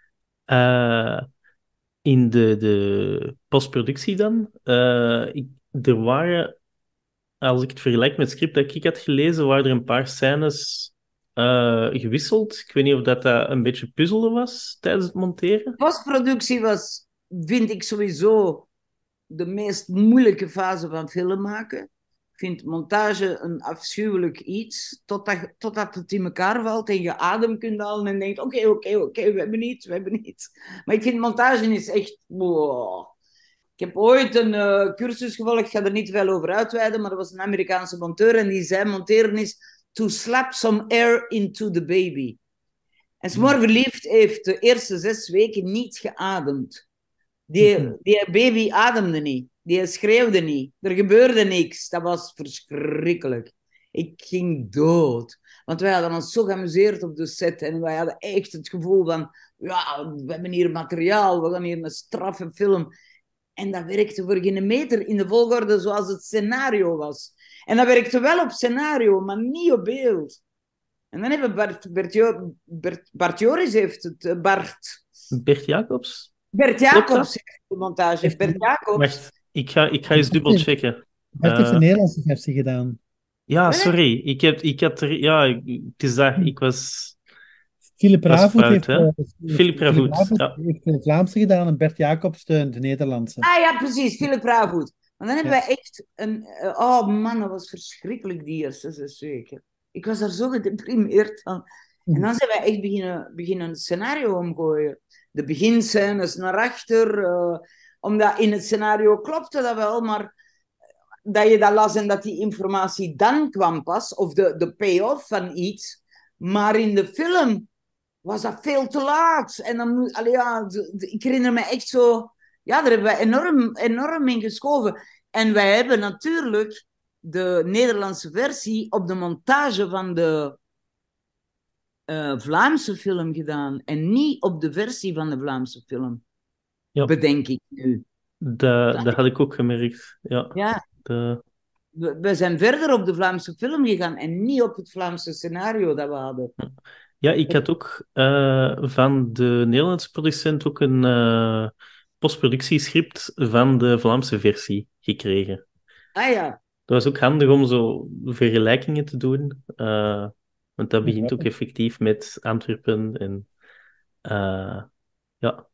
Uh, in de, de postproductie dan, uh, ik, er waren, als ik het vergelijk met het script dat ik had gelezen, waren er een paar scènes uh, gewisseld. Ik weet niet of dat, dat een beetje puzzelen was tijdens het monteren. Postproductie was, vind ik sowieso, de meest moeilijke fase van film maken. Ik vind montage een afschuwelijk iets, totdat, totdat het in elkaar valt en je adem kunt halen en denkt, oké, oké, oké, we hebben iets, we hebben iets. Maar ik vind montage is echt... Wow. Ik heb ooit een uh, cursus gevolgd, ik ga er niet veel over uitweiden, maar er was een Amerikaanse monteur en die zei, monteren is to slap some air into the baby. En Smoor Verliefd heeft de eerste zes weken niet geademd. Die, die baby ademde niet. Die schreeuwde niet. Er gebeurde niks. Dat was verschrikkelijk. Ik ging dood. Want wij hadden ons zo geamuseerd op de set. En wij hadden echt het gevoel van... Ja, we hebben hier materiaal. We gaan hier een straffe film. En dat werkte voor geen meter in de volgorde zoals het scenario was. En dat werkte wel op scenario, maar niet op beeld. En dan hebben Bart, Bert, jo, Bert, Bart Joris heeft het... Bart... Bert Jacobs? Bert Jacobs heeft de montage. Bert Jacobs. Wacht, ik ga, ik ga eens dubbel checken. Bert heeft de Nederlandse versie gedaan. Ja, sorry. Ik, heb, ik had er... Ja, ik- het is dat. Ik was... Philip Dat is Ravoet fout, heeft, hè? eh, Philip Ravoet, ja. heeft de Vlaamse gedaan en Bert Jacobs de, de Nederlandse. Ah ja, precies, Philip Ravoet. Want dan hebben Ja. wij echt een... uh, oh man, dat was verschrikkelijk die eerste zes weken. Ik was daar zo gedeprimeerd van. En dan zijn wij echt beginnen, beginnen een scenario omgooien. De beginscènes naar achter. Uh, omdat in het scenario klopte dat wel, maar dat je dat las en dat die informatie dan kwam pas. Of de, de payoff van iets. Maar in de film was dat veel te laat. En dan moet... Allee, ja, de, de, ik herinner me echt zo... Ja, daar hebben wij enorm, enorm in geschoven. En wij hebben natuurlijk de Nederlandse versie op de montage van de uh, Vlaamse film gedaan. En niet op de versie van de Vlaamse film. Ja. Bedenk ik nu. Dat, Dat- dat had ik ook gemerkt. Ja. Ja, De, we, we zijn verder op de Vlaamse film gegaan en niet op het Vlaamse scenario dat we hadden. ja, ik had ook eh, van de Nederlandse producent ook een eh, postproductiescript van de Vlaamse versie gekregen. Ah ja, Dat was ook handig om zo vergelijkingen te doen. eh, want dat begint ook effectief met Antwerpen en eh, ja.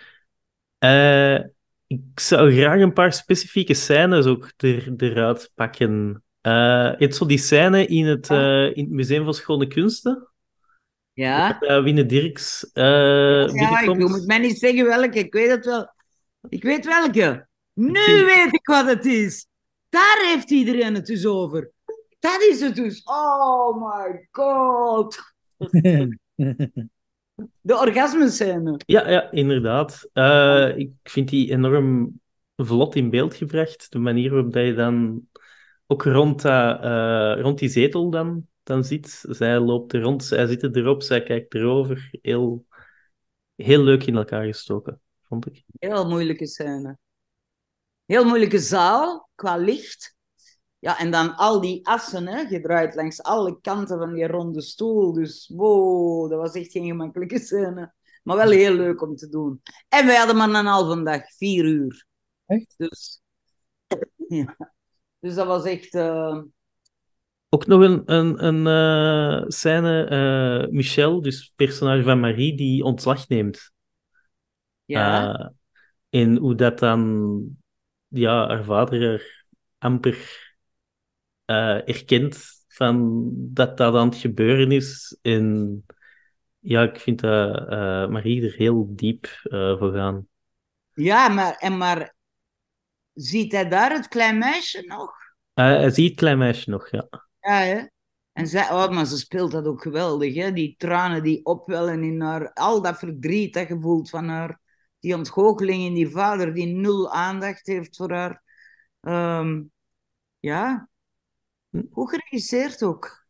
Eh, ik zou graag een paar specifieke scènes ook er, eruit pakken. Eh, je hebt zo die scène in het, eh, in het Museum van Schone Kunsten. ja. Uh, Wine Dirks uh, Ja, ik binnenkomt. moet mij niet zeggen welke, ik weet het wel. Ik weet welke. Nu zie- weet ik wat het is. Daar heeft iedereen het dus over. Dat is het dus. Oh my god. De orgasmescène. Ja, ja, inderdaad. Uh, ik vind die enorm vlot in beeld gebracht. De manier waarop dat je dan ook rond, dat, uh, rond die zetel dan, dan zit. Zij loopt er rond, zij zit erop, zij kijkt erover. Heel, heel leuk in elkaar gestoken, vond ik. Heel moeilijke scène. Heel moeilijke zaal, qua licht. Ja, en dan al die assen, hè, gedraaid langs alle kanten van die ronde stoel. Dus wow, dat was echt geen gemakkelijke scène. Maar wel heel leuk om te doen. En wij hadden maar een halve dag, vier uur. Echt? Dus, ja. Dus dat was echt... Uh... Ook nog een, een, een uh, scène, uh, Michel, dus het personage van Marie, die ontslag neemt. Ja. Uh, en hoe dat dan, ja, haar vader er amper uh, erkent van dat dat aan het gebeuren is. En ja, ik vind dat uh, Marie er heel diep uh, voor gaan. Ja, maar, en maar ziet hij daar het klein meisje nog? Uh, hij ziet het klein meisje nog, ja. Ja, hè? En zij, oh, maar ze speelt dat ook geweldig, hè? Die tranen die opwellen in haar, al dat verdriet dat je voelt van haar, die ontgoocheling in die vader die nul aandacht heeft voor haar. Um, ja, goed geregisseerd ook.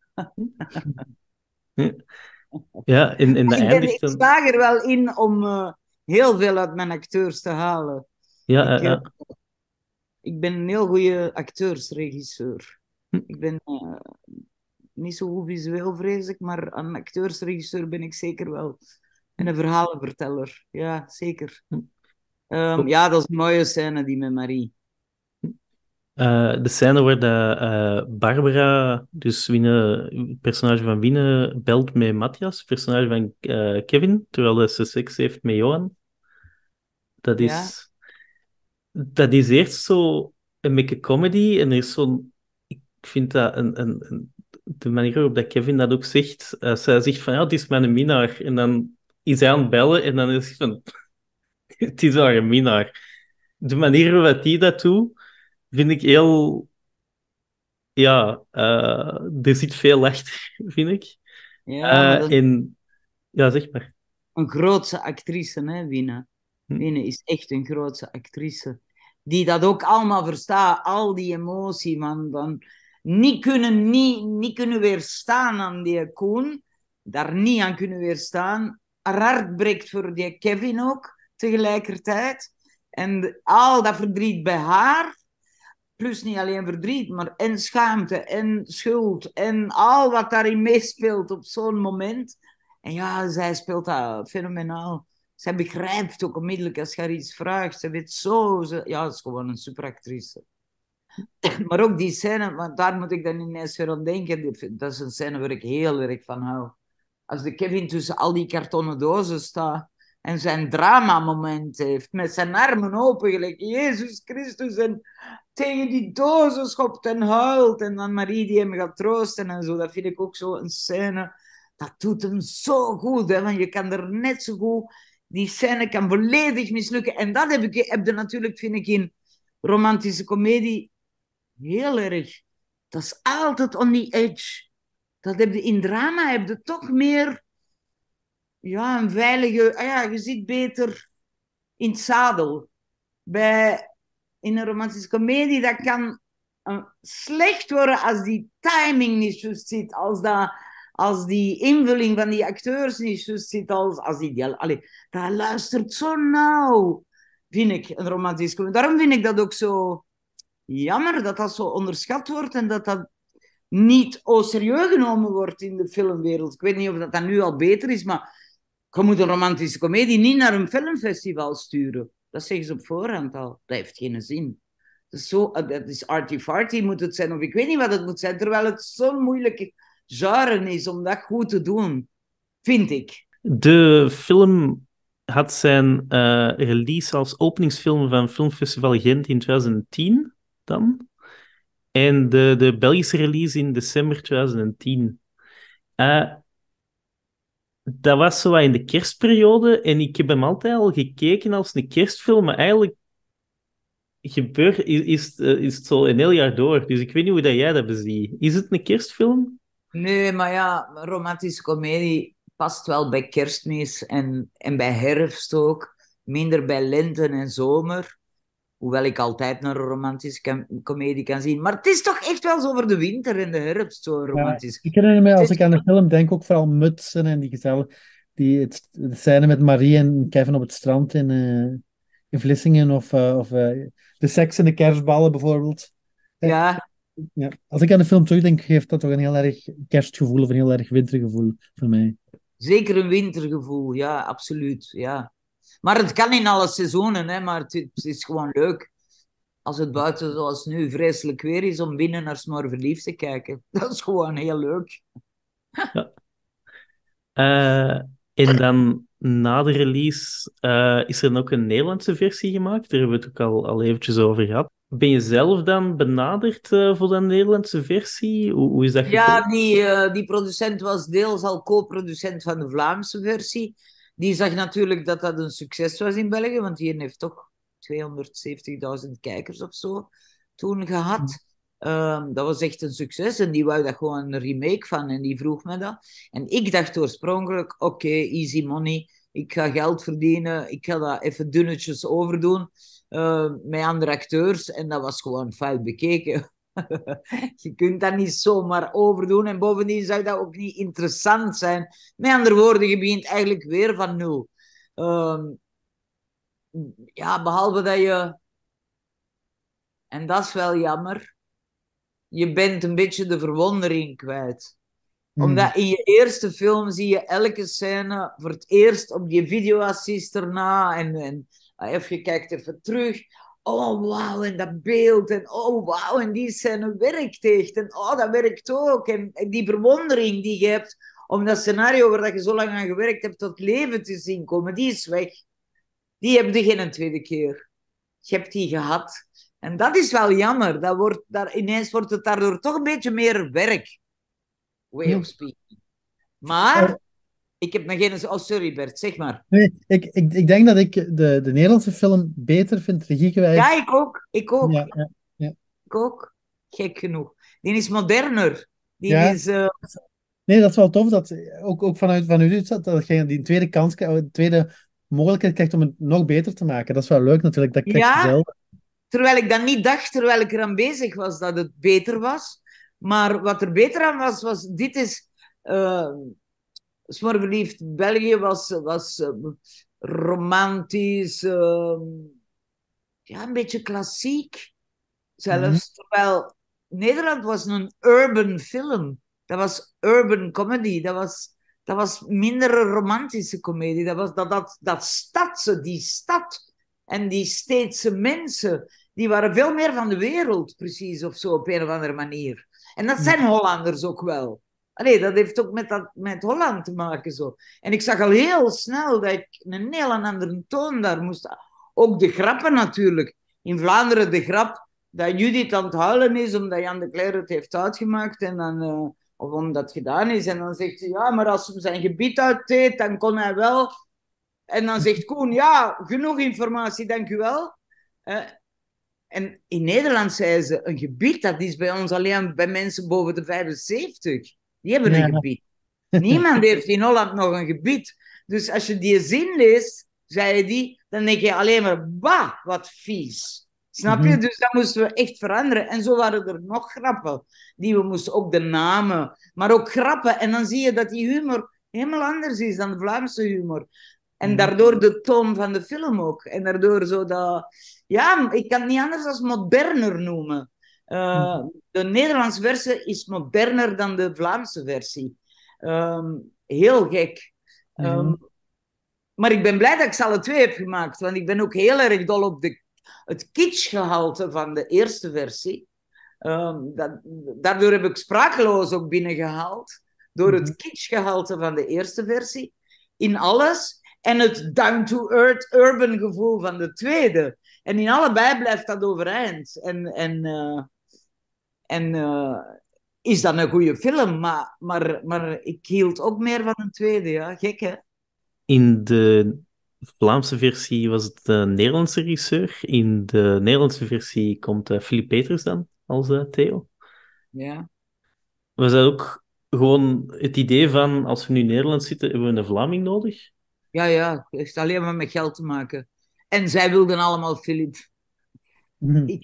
Ja, in, in de ik, ben, ik dan... slaag er wel in om uh, heel veel uit mijn acteurs te halen. Ja, ik, uh, uh. ik ben een heel goede acteursregisseur. Hm. Ik ben uh, niet zo goed visueel, vrees ik, maar een acteursregisseur ben ik zeker wel. En een verhalenverteller, ja, zeker. Hm. Um, ja, dat is een mooie scène, die met Marie. Uh, de scène waar de, uh, Barbara, dus Wine, het personage van Wine, belt met Matthias, het personage van uh, Kevin, terwijl ze seks heeft met Johan. Dat is, ja. dat is eerst zo een beetje comedy en er is zo'n... Ik vind dat een, een, een, de manier waarop dat Kevin dat ook zegt, als hij zegt van ja, het is mijn minnaar, en dan is hij aan het bellen en dan is hij van het is wel een minnaar. De manier waarop hij dat doet, vind ik heel... Ja, uh, er zit veel achter, vind ik. Ja, uh, dat... en... ja, zeg maar. Een grootse actrice, hè, Wine. Hm. Wine is echt een grootse actrice. Die dat ook allemaal verstaat, al die emotie, man. Dan niet kunnen, niet, niet kunnen weerstaan aan die Koen. Daar niet aan kunnen weerstaan. Haar hart breekt voor die Kevin ook, tegelijkertijd. En al dat verdriet bij haar... Plus niet alleen verdriet, maar en schaamte en schuld en al wat daarin meespeelt op zo'n moment. En ja, zij speelt dat fenomenaal. Zij begrijpt ook onmiddellijk als je haar iets vraagt. Ze weet zo... Ze, ja, dat is gewoon een superactrice. Maar ook die scène, want daar moet ik dan ineens weer aan denken. Dat is een scène waar ik heel erg van hou. Als de Kevin tussen al die kartonnen dozen staat en zijn dramamoment heeft, met zijn armen open, gelijk Jezus Christus, en tegen die dozen schopt en huilt, en dan Marie die hem gaat troosten en zo. Dat vind ik ook zo een scène. Dat doet hem zo goed, hè? Want je kan er net zo goed... Die scène kan volledig mislukken. En dat heb, ik, heb je natuurlijk, vind ik, in romantische komedie heel erg. Dat is altijd on the edge. Dat heb je in drama, heb je toch meer... Ja, een veilige... Ah ja, je zit beter in het zadel. Bij... In een romantische komedie, dat kan uh, slecht worden als die timing niet juist zit, als, dat, als die invulling van die acteurs niet juist zit, als, als die... Allee, dat luistert zo nauw, vind ik, een romantische komedie. Daarom vind ik dat ook zo jammer, dat dat zo onderschat wordt en dat dat niet au serieus genomen wordt in de filmwereld. Ik weet niet of dat, dat nu al beter is, maar je moet een romantische komedie niet naar een filmfestival sturen. Dat zeggen ze op voorhand al. Dat heeft geen zin. Dat is, zo, dat is arty-farty moet het zijn, of ik weet niet wat het moet zijn, terwijl het zo'n moeilijk genre is om dat goed te doen, vind ik. De film had zijn uh, release als openingsfilm van Filmfestival Gent in twintig tien dan. En de, de Belgische release in december twintig tien. Uh, dat was zo wat in de kerstperiode en ik heb hem altijd al gekeken als een kerstfilm, maar eigenlijk gebeurt, is, is, is het zo een heel jaar door. Dus ik weet niet hoe dat jij dat beziet. Is het een kerstfilm? Nee, maar ja, romantische komedie past wel bij kerstmis en, en bij herfst ook. Minder bij lente en zomer. Hoewel ik altijd naar een romantische komedie kan zien. Maar het is toch echt wel zo voor de winter en de herfst, zo romantisch. Ja, ik herinner me, als ik aan de film denk, ook vooral mutsen en die gezellig... Die, het, de scène met Marie en Kevin op het strand in, uh, in Vlissingen. Of, uh, of uh, de seks in de kerstballen, bijvoorbeeld. Ja. Ja. Als ik aan de film terugdenk, geeft dat toch een heel erg kerstgevoel of een heel erg wintergevoel voor mij. Zeker een wintergevoel, ja, absoluut. Ja. Maar het kan in alle seizoenen, hè, maar het, het is gewoon leuk. Als het buiten zoals nu vreselijk weer is, om binnen naar Smoor Verliefd te kijken. Dat is gewoon heel leuk. Ja. Uh, en dan na de release uh, is er ook een Nederlandse versie gemaakt. Daar hebben we het ook al, al eventjes over gehad. Ben je zelf dan benaderd uh, voor dat Nederlandse versie? Hoe, hoe is dat gekomen? Ja, die, uh, die producent was deels al co-producent van de Vlaamse versie. Die zag natuurlijk dat dat een succes was in België, want die heeft toch tweehonderdzeventigduizend kijkers of zo toen gehad. Um, dat was echt een succes en die wou daar gewoon een remake van en die vroeg me dat. En ik dacht oorspronkelijk, oké, okay, easy money, ik ga geld verdienen, ik ga dat even dunnetjes overdoen uh, met andere acteurs en dat was gewoon fout bekeken. Je kunt dat niet zomaar overdoen en bovendien zou dat ook niet interessant zijn. Met andere woorden, je begint eigenlijk weer van nul. Um, ja, behalve dat je, en dat is wel jammer, je bent een beetje de verwondering kwijt. Hmm. Omdat in je eerste film zie je elke scène voor het eerst op die videoassist erna. En, en even, je kijkt even terug. Oh, wauw, en dat beeld. En oh, wauw, en die scène werkt echt. En oh, dat werkt ook. En, en die verwondering die je hebt om dat scenario waar dat je zo lang aan gewerkt hebt tot leven te zien komen, die is weg. Die heb je geen tweede keer. Je hebt die gehad. En dat is wel jammer. Dat wordt, daar, ineens wordt het daardoor toch een beetje meer werk. Way of speaking. Maar, uh, ik heb me geen... Oh, sorry Bert, zeg maar. Nee, ik, ik, ik denk dat ik de, de Nederlandse film beter vind, regiegewijs. Ja, ik ook. Ik ook. Ja, ja, ja. Ik ook. Gek genoeg. Die is moderner. Die ja. is... Uh... Nee, dat is wel tof. Dat, ook, ook vanuit, vanuit dat, dat je die tweede kans krijgt, de tweede mogelijkheid krijgt om het nog beter te maken. Dat is wel leuk natuurlijk. Dat krijg je ja, zelf. Terwijl ik dan niet dacht, terwijl ik eraan bezig was, dat het beter was. Maar wat er beter aan was, was... Dit is... Uh, Smoor verliefd België was, was uh, romantisch, uh, ja, een beetje klassiek zelfs. Mm-hmm. Terwijl Nederland was een urban film. Dat was urban comedy. Dat was, dat was minder een romantische comedie. Dat was dat, dat, dat stadse, die stad en die steedse mensen, die waren veel meer van de wereld, precies, of zo, op een of andere manier. En dat zijn Hollanders ook wel. Allee, dat heeft ook met, dat, met Holland te maken. Zo. En ik zag al heel snel dat ik een heel andere toon daar moest... Ook de grappen natuurlijk. In Vlaanderen de grap dat Judith aan het huilen is omdat Jan de Cler het heeft uitgemaakt. En dan, uh, of omdat het gedaan is. En dan zegt ze, ja, maar als hij zijn gebied uitdeed, dan kon hij wel. En dan zegt Koen, ja, genoeg informatie, dank u wel. Uh, en in Nederland zei ze, een gebied, dat is bij ons alleen bij mensen boven de vijfenzeventig. Die hebben ja. een gebied. Niemand heeft in Holland nog een gebied. Dus als je die zin leest, zei die, dan denk je alleen maar, bah, wat vies. Snap je? Mm-hmm. Dus dat moesten we echt veranderen. En zo waren er nog grappen. Die we moesten ook de namen, maar ook grappen. En dan zie je dat die humor helemaal anders is dan de Vlaamse humor. En mm-hmm. daardoor de toon van de film ook. En daardoor zo dat... Ja, ik kan het niet anders dan moderner noemen. Uh, de Nederlandse versie is moderner dan de Vlaamse versie. Um, heel gek. Um, mm-hmm. Maar ik ben blij dat ik ze alle twee heb gemaakt. Want ik ben ook heel erg dol op de, het kitschgehalte van de eerste versie. Um, dat, daardoor heb ik Sprakeloos ook binnengehaald. Door het kitschgehalte van de eerste versie. In alles. En het down-to-earth urban gevoel van de tweede. En in allebei blijft dat overeind. En... en uh, En uh, is dat een goede film, maar, maar, maar ik hield ook meer van een tweede, ja. Gek, hè? In de Vlaamse versie was het de Nederlandse regisseur. In de Nederlandse versie komt uh, Philip Peters dan, als uh, Theo. Ja. Was dat ook gewoon het idee van, als we nu in Nederland zitten, hebben we een Vlaming nodig? Ja, ja. Het heeft alleen maar met geld te maken. En zij wilden allemaal Philip. Mm. Ik,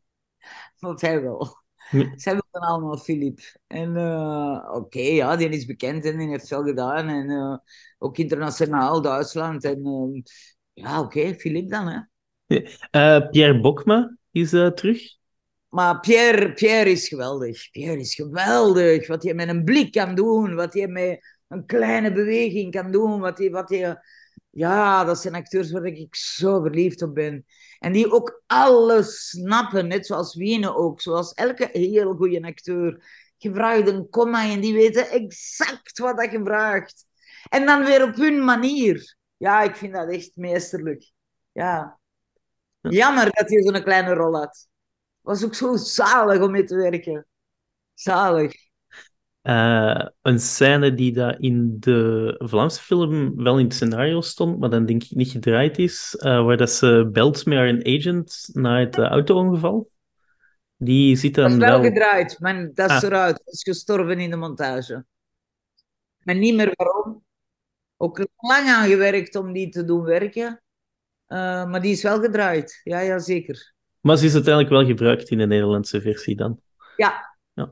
want hij wel. Nee. Zij wilden allemaal Philip. En uh, oké, okay, ja, die is bekend en die heeft veel gedaan. En uh, ook internationaal, Duitsland. En uh, ja, oké, okay, Philip dan, hè. Uh, Pierre Bokma is uh, terug. Maar Pierre, Pierre is geweldig. Pierre is geweldig. Wat hij met een blik kan doen. Wat hij met een kleine beweging kan doen. Wat hij... Wat hij ja, dat zijn acteurs waar ik zo verliefd op ben. En die ook alles snappen, net zoals Wiene ook. Zoals elke heel goede acteur. Je vraagt een komma en die weten exact wat dat je vraagt. En dan weer op hun manier. Ja, ik vind dat echt meesterlijk. Ja. Jammer dat hij zo'n kleine rol had. Was ook zo zalig om mee te werken. Zalig. uh, een scène die dat in de Vlaamse film wel in het scenario stond, maar dan denk ik niet gedraaid is, uh, waar dat ze belt met haar agent na het uh, auto-ongeval. Die zit dan Dat is wel wel... gedraaid, maar dat is Ah. eruit. Dat is gestorven in de montage. Maar niet meer waarom. Ook lang aan gewerkt om die te doen werken. Uh, maar die is wel gedraaid. Ja, ja, zeker. Maar ze is uiteindelijk wel gebruikt in de Nederlandse versie dan. Ja. Ja.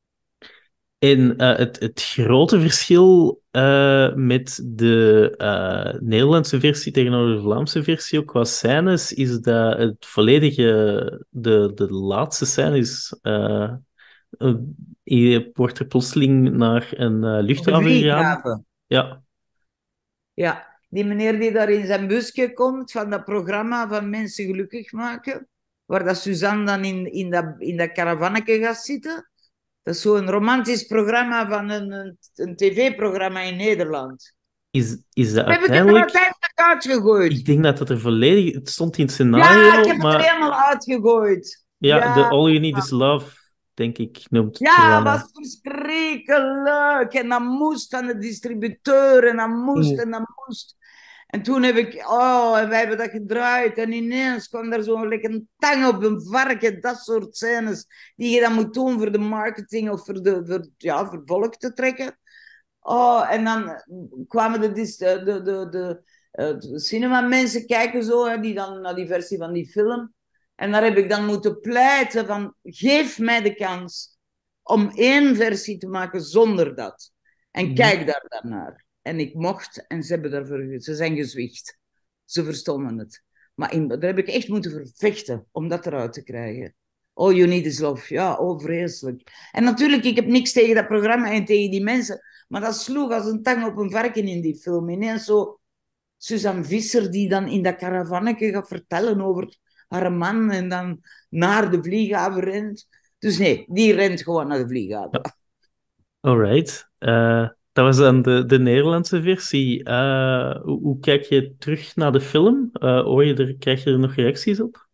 En uh, het, het grote verschil uh, met de uh, Nederlandse versie tegenover de Vlaamse versie, ook qua scènes, is dat het volledige... De, de laatste scène is... Uh, uh, je wordt er plotseling naar een uh, luchthaven gegaan. Ja. Ja. Die meneer die daar in zijn busje komt, van dat programma van Mensen Gelukkig Maken, waar dat Suzanne dan in, in dat, in dat caravannetje gaat zitten. Dat is zo'n romantisch programma van een, een, een tv-programma in Nederland. Is, is dat heb uiteindelijk... ik het er uiteindelijk uitgegooid? Ik denk dat het er volledig... Het stond in het scenario, Ja, ik heb maar... het er helemaal uitgegooid. Ja, ja, de All You Need Is Love, denk ik, noemt het. Ja, dat was verschrikkelijk. En dat moest van de distributeur. En dat moest mm. en dat moest. En toen heb ik... Oh, en wij hebben dat gedraaid. En ineens kwam er zo'n like tang op een varken. Dat soort scènes die je dan moet doen voor de marketing of voor de voor, ja, voor volk te trekken. Oh, en dan kwamen de, de, de, de, de, de cinema-mensen kijken zo, die dan naar die versie van die film. En daar heb ik dan moeten pleiten van, geef mij de kans om één versie te maken zonder dat. En kijk daar dan naar. En ik mocht, en ze hebben daarvoor, ze zijn gezwicht. Ze verstonden het. Maar in, daar heb ik echt moeten vervechten om dat eruit te krijgen. Oh, You Need Is Love. Ja, oh, vreselijk. En natuurlijk, ik heb niks tegen dat programma en tegen die mensen. Maar dat sloeg als een tang op een varken in die film. Ineens zo Suzanne Visser die dan in dat caravannetje gaat vertellen over haar man en dan naar de vlieghaven rent. Dus nee, die rent gewoon naar de vlieghaven. Ja. Alright. Uh, dat was dan de, de Nederlandse versie. Uh, hoe, hoe kijk je terug naar de film? Uh, hoor je er, krijg je er nog reacties op?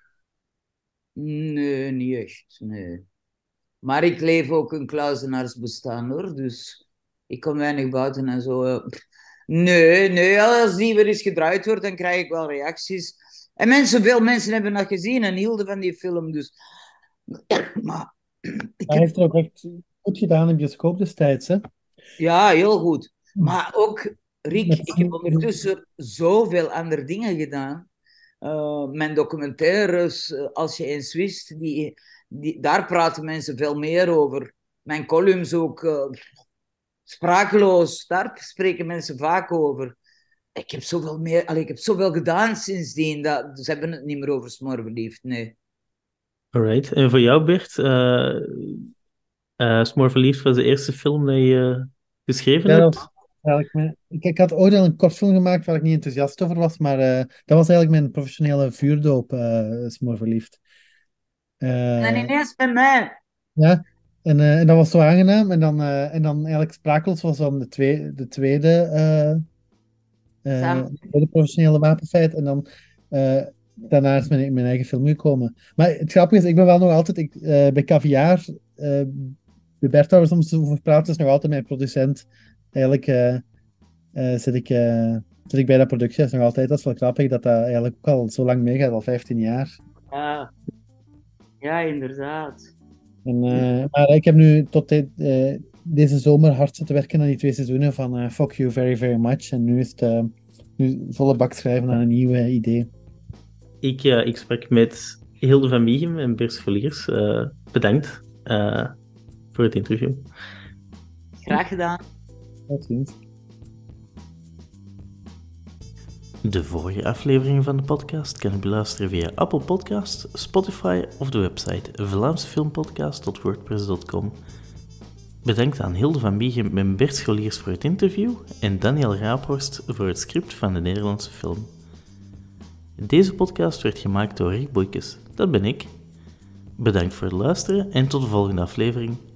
Nee, niet echt. Nee. Maar ik leef ook een kluizenaarsbestaan, hoor. Dus ik kom weinig buiten en zo. Nee, nee, als die weer eens gedraaid wordt, dan krijg ik wel reacties. En mensen, veel mensen hebben dat gezien en hielden van die film. Dus... Maar, ik Hij heb... heeft het ook echt goed gedaan in bioscoop destijds, hè? Ja, heel goed. Maar ook, Rick, ik heb ondertussen zoveel andere dingen gedaan. Uh, mijn documentaires, uh, Als je eens wist, die, die, daar praten mensen veel meer over. Mijn columns ook, uh, sprakeloos, daar spreken mensen vaak over. Ik heb zoveel meer, allee, ik heb zoveel gedaan sindsdien, dat, ze hebben het niet meer over Smoor Verliefd, nee. Alright, en voor jou, Bert, uh, uh, Smoor Verliefd was de eerste film die je geschreven ja, hebt? Dat... Eigenlijk, ik, ik had ooit al een kortfilm gemaakt waar ik niet enthousiast over was, maar uh, dat was eigenlijk mijn professionele vuurdoop, uh, Smoor Verliefd. Uh, en ineens bij mij. Ja, en, uh, en dat was zo aangenaam. En dan, uh, en dan eigenlijk Sprakeloos was dan de, twee, de tweede, uh, uh, tweede professionele wapenfeit. En dan uh, daarna is mijn, mijn eigen film gekomen. Maar het grappige is, ik ben wel nog altijd ik, uh, bij Caviar, uh, bij Bert waar we soms over praten, is nog altijd mijn producent. Eigenlijk uh, uh, zit, ik, uh, zit ik bij dat productie, dat is nog altijd, dat is wel grappig, dat dat eigenlijk ook al zo lang meegaat, al vijftien jaar. Ja, ja inderdaad. En, uh, maar ik heb nu tot de, uh, deze zomer hard zitten werken aan die twee seizoenen van uh, Fuck You Very Very Much. En nu is het uh, nu volle bak schrijven aan een nieuw uh, idee. Ik, uh, ik sprak met Hilde van Mieghem en Bert Scholiers. Uh, bedankt uh, voor het interview. Graag gedaan. Tot ziens. De vorige afleveringen van de podcast kan je beluisteren via Apple Podcasts, Spotify of de website vlaamsefilmpodcast punt wordpress punt com. Bedankt aan Hilde van Mieghem en Bert Scholiers voor het interview en Daniel Raaphorst voor het script van de Nederlandse film. Deze podcast werd gemaakt door Rick Boykes, dat ben ik. Bedankt voor het luisteren en tot de volgende aflevering.